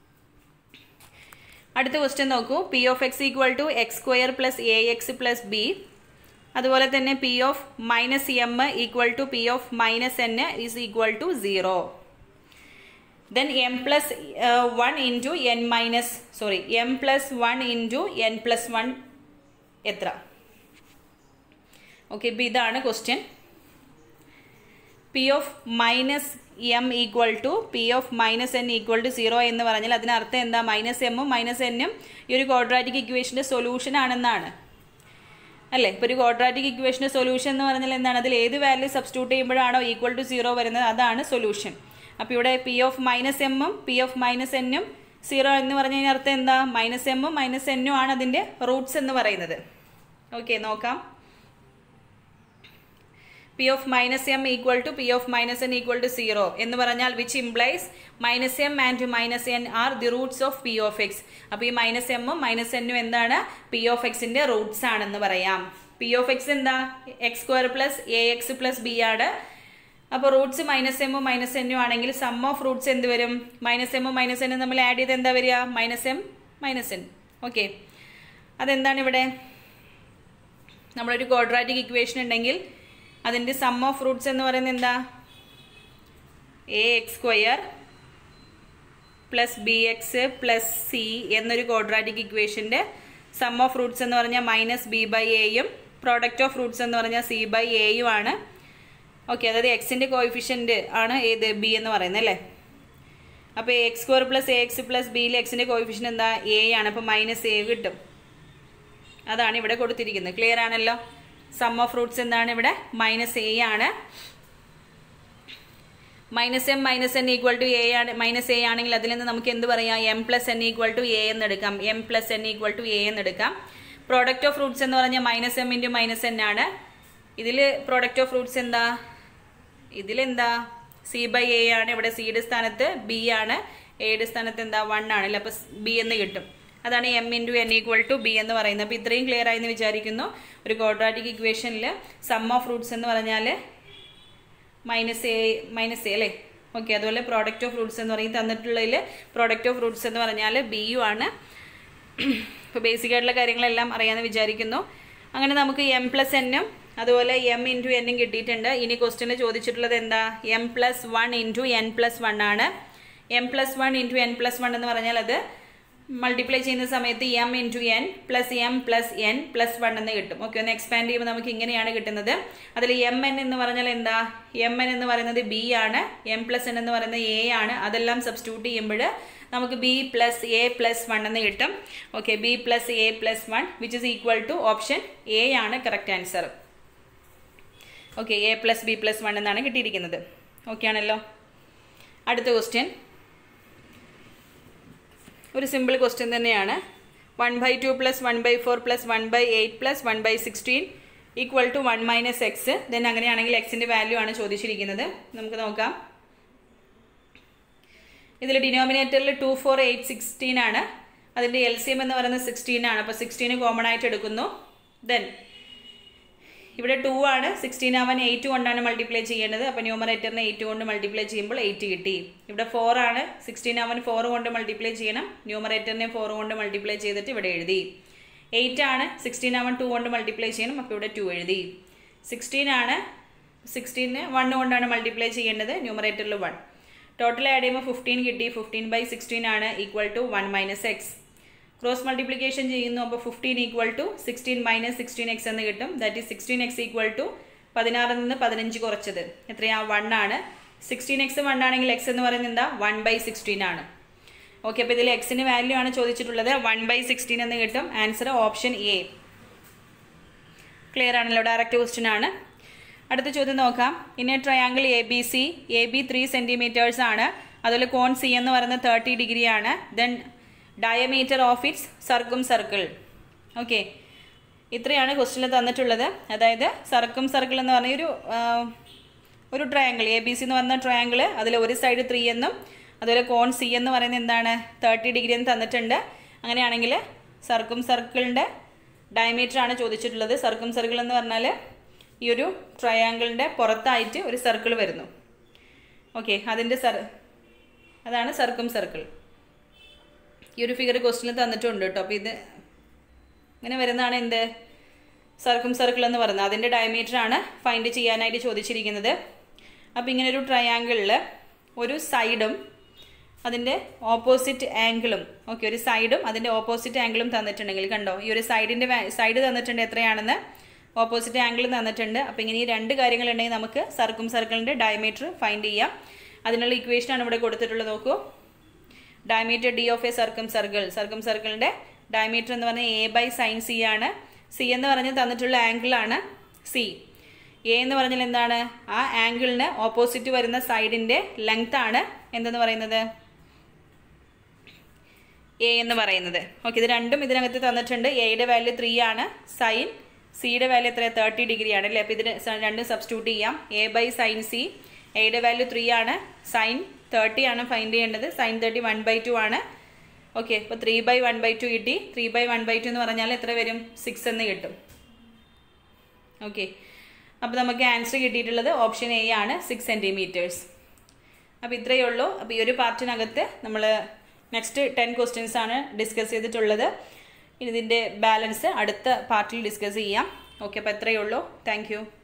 അടുത്ത ക്വസ്റ്റ്യൻ നോക്കൂ. P of X equal to x square plus a X plus b. അതുപോലെ തന്നെ p of minus m equal to p of minus n is equal to zero. Then m plus uh, one into n minus sorry m plus one into n plus one എത്ര? Okay, ഇപ്പോൾ ഇതാണ് question. P of minus m equal to p of minus n equal to zero എന്ന് പറഞ്ഞാൽ അതിനർത്ഥം എന്താ? Minus എമ്മും minus എന്നും ഈ ഒരു ക്വാഡ്രാറ്റിക് ഇക്വേഷൻ്റെ സൊല്യൂഷൻ ആണെന്നാണ് അല്ലേ? ഇപ്പോൾ ഒരു ക്വാഡ്രാറ്റിക് ഇക്വേഷൻ്റെ സൊല്യൂഷൻ എന്ന് പറഞ്ഞാൽ എന്താണ്? അതിൽ ഏത് വാല്യൂ സബ്സ്റ്റിറ്റ്യൂട്ട് ചെയ്യുമ്പോഴാണോ ഈക്വൽ ടു സീറോ വരുന്നത് അതാണ് സൊല്യൂഷൻ. അപ്പോൾ ഇവിടെ പി ഓഫ് മൈനസ് എമ്മും പി ഓഫ് മൈനസ് എന്നും സീറോ എന്ന് പറഞ്ഞു കഴിഞ്ഞാൽ അർത്ഥം എന്താ? മൈനസ് എമ്മും മൈനസ് എന്നും ആണ് അതിൻ്റെ റൂട്ട്സ് എന്ന് പറയുന്നത്. ഓക്കെ, നോക്കാം. P of minus m equal to p of minus n equal to zero എന്ന് പറഞ്ഞാൽ which implies minus m and minus n are the roots of p of x. അപ്പോൾ ഈ മൈനസ് എമ്മും മൈനസ് എന്നും എന്താണ്? പി ഓഫ് എക്സിൻ്റെ roots ആണെന്ന് പറയാം. പി ഓഫ് എക്സ് എന്താ? X square plus a X plus b ആണ്. അപ്പോൾ റൂട്ട്സ് മൈനസ് എമ്മും മൈനസ് എന്നും ആണെങ്കിൽ സം ഓഫ് റൂട്ട്സ് എന്ത് വരും? മൈനസ് എമ്മും മൈനസ് എന്നും നമ്മൾ ആഡ് ചെയ്ത് എന്താ വരിക? Minus m minus n. Okay, അതെന്താണ് ഇവിടെ? നമ്മളൊരു ക്വാഡ്രാറ്റിക് ഇക്വേഷൻ ഉണ്ടെങ്കിൽ അതിൻ്റെ സം ഓഫ് റൂട്ട്സ് എന്ന് പറയുന്നത് എന്താ? A X square plus B X plus c എന്നൊരു ക്വാഡ്രാറ്റിക് ഇക്വേഷൻ്റെ സം ഓഫ് റൂട്ട്സ് എന്ന് പറഞ്ഞാൽ മൈനസ് ബി ബൈ എയും പ്രോഡക്റ്റ് ഓഫ് റൂട്ട്സ് എന്ന് പറഞ്ഞാൽ സി ബൈ എയും ആണ്. ഓക്കെ, അതായത് എക്സിൻ്റെ കോയിഫിഷ്യൻ്റ് ആണ് ഏത്? ബി എന്ന് പറയുന്നത് അല്ലേ? അപ്പോൾ x square plus a X plus ബിയിൽ എക്സിൻ്റെ കോയിഫിഷ്യൻ്റ് എന്താ? എ ആണ്. അപ്പോൾ മൈനസ് എ കിട്ടും. അതാണ് ഇവിടെ കൊടുത്തിരിക്കുന്നത്. ക്ലിയർ ആണല്ലോ? സം ഓഫ് റൂട്ട്സ് എന്താണ് ഇവിടെ? മൈനസ് എ ആണ്. Minus m minus n equal to a ആണ്. മൈനസ് എ ആണെങ്കിൽ അതിൽ നിന്ന് നമുക്ക് എന്ത് പറയാം? M plus n equal to a എന്ന് എടുക്കാം. M plus n equal to a എന്ന് എടുക്കാം. പ്രോഡക്റ്റ് ഓഫ് റൂട്ട്സ് എന്ന് പറഞ്ഞാൽ minus m into minus n ആണ്. ഇതിൽ പ്രോഡക്റ്റ് ഓഫ് റൂട്ട്സ് എന്താ? ഇതിലെന്താ? സി ബൈ എ ആണ്. ഇവിടെ സിയുടെ സ്ഥാനത്ത് ബി ആണ്, എയുടെ സ്ഥാനത്ത് എന്താ? വൺ ആണല്ലോ. അപ്പോൾ ബി എന്ന് കിട്ടും. അതാണ് m into n equal to b എന്ന് പറയുന്നത്. അപ്പോൾ ഇത്രയും ക്ലിയർ ആയി എന്ന് വിചാരിക്കുന്നു. ഒരു ക്വാഡ്രാറ്റിക് ഇക്വേഷനിൽ സം ഓഫ് റൂട്ട്സ് എന്ന് പറഞ്ഞാൽ മൈനസ് എ മൈനസ് എ അല്ലേ? ഓക്കെ, അതുപോലെ പ്രോഡക്റ്റ് ഓഫ് റൂട്ട്സ് എന്ന് പറയും തന്നിട്ടുള്ളതിൽ പ്രോഡക്റ്റ് ഓഫ് റൂട്ട്സ് എന്ന് പറഞ്ഞാൽ ബി യു ആണ്. ഇപ്പോൾ ബേസിക് ആയിട്ടുള്ള കാര്യങ്ങളെല്ലാം അറിയാമെന്ന് വിചാരിക്കുന്നു. അങ്ങനെ നമുക്ക് എം പ്ലസ് എന്നും അതുപോലെ എം ഇൻറ്റു എന്നും കിട്ടിയിട്ടുണ്ട്. ഇനി ക്വസ്റ്റ്യനിൽ ചോദിച്ചിട്ടുള്ളത് എന്താ? M plus one into n plus one ആണ്. M plus one into n plus one എന്ന് പറഞ്ഞാൽ അത് മൾട്ടിപ്ലൈ ചെയ്യുന്ന സമയത്ത് m into n plus m plus n plus one എന്ന് കിട്ടും. ഓക്കെ, ഒന്ന് എക്സ്പാൻഡ് ചെയ്യുമ്പോൾ നമുക്ക് ഇങ്ങനെയാണ് കിട്ടുന്നത്. അതിൽ എം എൻ എന്ന് പറഞ്ഞാൽ എന്താ? എം എൻ എന്ന് പറയുന്നത് ബി ആണ്. എം പ്ലസ് എൻ എന്ന് പറയുന്നത് എ ആണ്. അതെല്ലാം സബ്സ്റ്റിറ്റ്യൂട്ട് ചെയ്യുമ്പോൾ നമുക്ക് b plus a plus one എന്ന് കിട്ടും. Okay, b plus a plus one which is equal to option A ആണ് correct answer. Okay, A plus b plus one എന്നാണ് കിട്ടിയിരിക്കുന്നത്. ഓക്കെ ആണല്ലോ? അടുത്ത ക്വസ്റ്റ്യൻ ഒരു സിമ്പിൾ ക്വസ്റ്റ്യൻ തന്നെയാണ്. One by two plus one by four plus one by eight plus one by sixteen equal to one minus x. Then അങ്ങനെയാണെങ്കിൽ എക്സിൻ്റെ value ആണ് ചോദിച്ചിരിക്കുന്നത്. നമുക്ക് നോക്കാം. ഇതിൽ ഡിനോമിനേറ്ററിൽ ടു ഫോർ എയ്റ്റ് സിക്സ്റ്റീൻ ആണ്. അതിൻ്റെ എൽ സി എം എന്ന് പറയുന്നത് സിക്സ്റ്റീൻ ആണ്. അപ്പോൾ സിക്സ്റ്റീന് കോമൺ ആയിട്ട് എടുക്കുന്നു. ദെൻ ഇവിടെ ടു ആണ്, സിക്സ്റ്റീൻ ആവാൻ എയ്റ്റ് കൊണ്ടാണ് മൾട്ടിപ്ലൈ ചെയ്യേണ്ടത്. അപ്പോൾ ന്യൂമറേറ്ററിനെ എയ്റ്റ് കൊണ്ട് മൾട്ടിപ്ലൈ ചെയ്യുമ്പോൾ എയ്റ്റ് കിട്ടി. ഇവിടെ ഫോർ ആണ്, സിക്സ്റ്റീൻ ആവാൻ ഫോർ കൊണ്ട് മൾട്ടിപ്ലൈ ചെയ്യണം. ന്യൂമറേറ്ററിനെ ഫോർ കൊണ്ട് മൾട്ടിപ്ലൈ ചെയ്തിട്ട് ഇവിടെ എഴുതി. എയ്റ്റ് ആണ്, സിക്സ്റ്റീൻ ആവാൻ ടു കൊണ്ട് മൾട്ടിപ്ലൈ ചെയ്യണം. അപ്പോൾ ഇവിടെ ടു എഴുതി. സിക്സ്റ്റീൻ ആണ്, സിക്സ്റ്റീന് വൺ കൊണ്ടാണ് മൾട്ടിപ്ലൈ ചെയ്യേണ്ടത്. ന്യൂമറേറ്ററിൽ വൺ. ടോട്ടൽ ആഡ് ചെയ്യുമ്പോൾ ഫിഫ്റ്റീൻ കിട്ടി. ഫിഫ്റ്റീൻ ബൈ സിക്സ്റ്റീൻ ആണ് equal to one minus x. Cross multiplication ചെയ്യുന്നു. അപ്പോൾ fifteen equal to sixteen minus sixteen x എന്ന് കിട്ടും. That is sixteen x equal to പതിനാറിൽ നിന്ന് പതിനഞ്ച് കുറച്ചത് എത്രയാ? വൺ ആണ്. സിക്സ്റ്റീൻ എക്സ് വൺ ആണെങ്കിൽ എക്സ് എന്ന് പറയുന്നത് എന്താ? വൺ ബൈ സിക്സ്റ്റീൻ ആണ്. ഓക്കെ, അപ്പോൾ ഇതിൽ എക്സിന് വാല്യൂ ആണ് ചോദിച്ചിട്ടുള്ളത്. വൺ ബൈ സിക്സ്റ്റീൻ എന്ന് കിട്ടും. Answer option A. ക്ലിയർ ആണല്ലോ? ഡയറക്റ്റ് ക്വസ്റ്റ്യൻ ആണ്. അടുത്ത ചോദ്യം നോക്കാം. In a triangle A B C, A B three centimetres ആണ്. അതുപോലെ കോൺ സി എന്ന് പറയുന്നത് തേർട്ടി ഡിഗ്രി ആണ്. Then diameter of its circum circle. Okay, ഇത്രയാണ് ക്വസ്റ്റ്യനിൽ തന്നിട്ടുള്ളത്. അതായത് സർക്കും സർക്കിൾ എന്ന് പറഞ്ഞ ഒരു ഒരു ട്രയാങ്കിൾ എ ബി സി എന്ന് പറഞ്ഞ ട്രയാങ്കിൾ, അതിൽ ഒരു സൈഡ് ത്രീ എന്നും അതുപോലെ കോൺ സി എന്ന് പറയുന്നത് എന്താണ്? തേർട്ടി ഡിഗ്രി എന്ന് തന്നിട്ടുണ്ട്. അങ്ങനെയാണെങ്കിൽ സർക്കും സർക്കിളിൻ്റെ ഡയമീറ്റർ ആണ് ചോദിച്ചിട്ടുള്ളത്. സർക്കും സർക്കിൾ എന്ന് പറഞ്ഞാൽ ഈ ഒരു ട്രയാങ്കിളിൻ്റെ പുറത്തായിട്ട് ഒരു സർക്കിൾ വരുന്നു. ഓക്കെ, അതിൻ്റെ സർ അതാണ് സർക്കും സർക്കിൾ. ഈ ഒരു ഫിഗർ ക്വസ്റ്റ്യനിൽ തന്നിട്ടുണ്ട് കേട്ടോ. അപ്പോൾ ഇത് ഇങ്ങനെ വരുന്നതാണ് എന്ത്? സർക്കും സർക്കിൾ എന്ന് പറയുന്നത്. അതിൻ്റെ ഡയമീറ്റർ ആണ് ഫൈൻഡ് ചെയ്യാനായിട്ട് ചോദിച്ചിരിക്കുന്നത്. അപ്പോൾ ഇങ്ങനെ ഒരു ട്രയാങ്കിളിൽ ഒരു സൈഡും അതിൻ്റെ ഓപ്പോസിറ്റ് ആംഗിളും, ഓക്കെ, ഒരു സൈഡും അതിൻ്റെ ഓപ്പോസിറ്റ് ആംഗിളും തന്നിട്ടുണ്ടെങ്കിൽ, കണ്ടോ ഈ ഒരു സൈഡിൻ്റെ സൈഡ് തന്നിട്ടുണ്ട് എത്രയാണെന്ന്, ഓപ്പോസിറ്റ് ആംഗിൾ തന്നിട്ടുണ്ട്. അപ്പോൾ ഇങ്ങനെ ഈ രണ്ട് കാര്യങ്ങളുണ്ടെങ്കിൽ നമുക്ക് സർക്കും സർക്കിളിൻ്റെ ഡയമീറ്റർ ഫൈൻഡ് ചെയ്യാം. അതിനുള്ള ഇക്വേഷനാണ് ഇവിടെ കൊടുത്തിട്ടുള്ളത്. നോക്കൂ, diameter D of a circum circle. Circum സർക്കിളിൻ്റെ ഡയമീറ്റർ എന്ന് പറഞ്ഞാൽ എ ബൈ സൈൻ സി ആണ്. സി എന്ന് പറഞ്ഞാൽ തന്നിട്ടുള്ള ആംഗിളാണ് സി. എ എന്ന് പറഞ്ഞാൽ എന്താണ്? ആ ആംഗിളിന് ഓപ്പോസിറ്റ് വരുന്ന സൈഡിൻ്റെ ലെങ്ത് ആണ് എന്തെന്ന് പറയുന്നത്? എ എന്ന് പറയുന്നത്. ഓക്കെ, ഇത് രണ്ടും ഇതിനകത്ത് തന്നിട്ടുണ്ട്. എയുടെ വാല്യൂ ത്രീ ആണ്. സൈൻ സിയുടെ വാല്യൂ എത്രയാണ്? തേർട്ടി ഡിഗ്രി ആണ് അല്ലേ? അപ്പോൾ ഇതിന് രണ്ടും സബ്സ്റ്റിറ്റ്യൂട്ട് ചെയ്യാം. എ ബൈ സൈൻ സി, എയുടെ വാല്യൂ ത്രീ ആണ്, സൈൻ തേർട്ടി ആണ് ഫൈൻഡ് ചെയ്യേണ്ടത്. Sine thirty one by two ആണ്. ഓക്കെ, അപ്പോൾ three by one by two കിട്ടി. Three by one by two എന്ന് പറഞ്ഞാൽ എത്ര വരും? സിക്സ് എന്ന് കിട്ടും. ഓക്കെ, അപ്പോൾ നമുക്ക് ആൻസർ കിട്ടിയിട്ടുള്ളത് ഓപ്ഷൻ എ ആണ്, സിക്സ് സെൻറ്റിമീറ്റേഴ്സ്. അപ്പോൾ ഇത്രയേ ഉള്ളൂ. അപ്പോൾ ഈ ഒരു പാർട്ടിനകത്ത് നമ്മൾ നെക്സ്റ്റ് ടെൻ ക്വസ്റ്റ്യൻസ് ആണ് ഡിസ്കസ് ചെയ്തിട്ടുള്ളത്. ഇനി ഇതിൻ്റെ ബാലൻസ് അടുത്ത പാർട്ടിൽ ഡിസ്കസ് ചെയ്യാം. ഓക്കെ, അപ്പോൾ ഇത്രയേ ഉള്ളൂ. Thank U.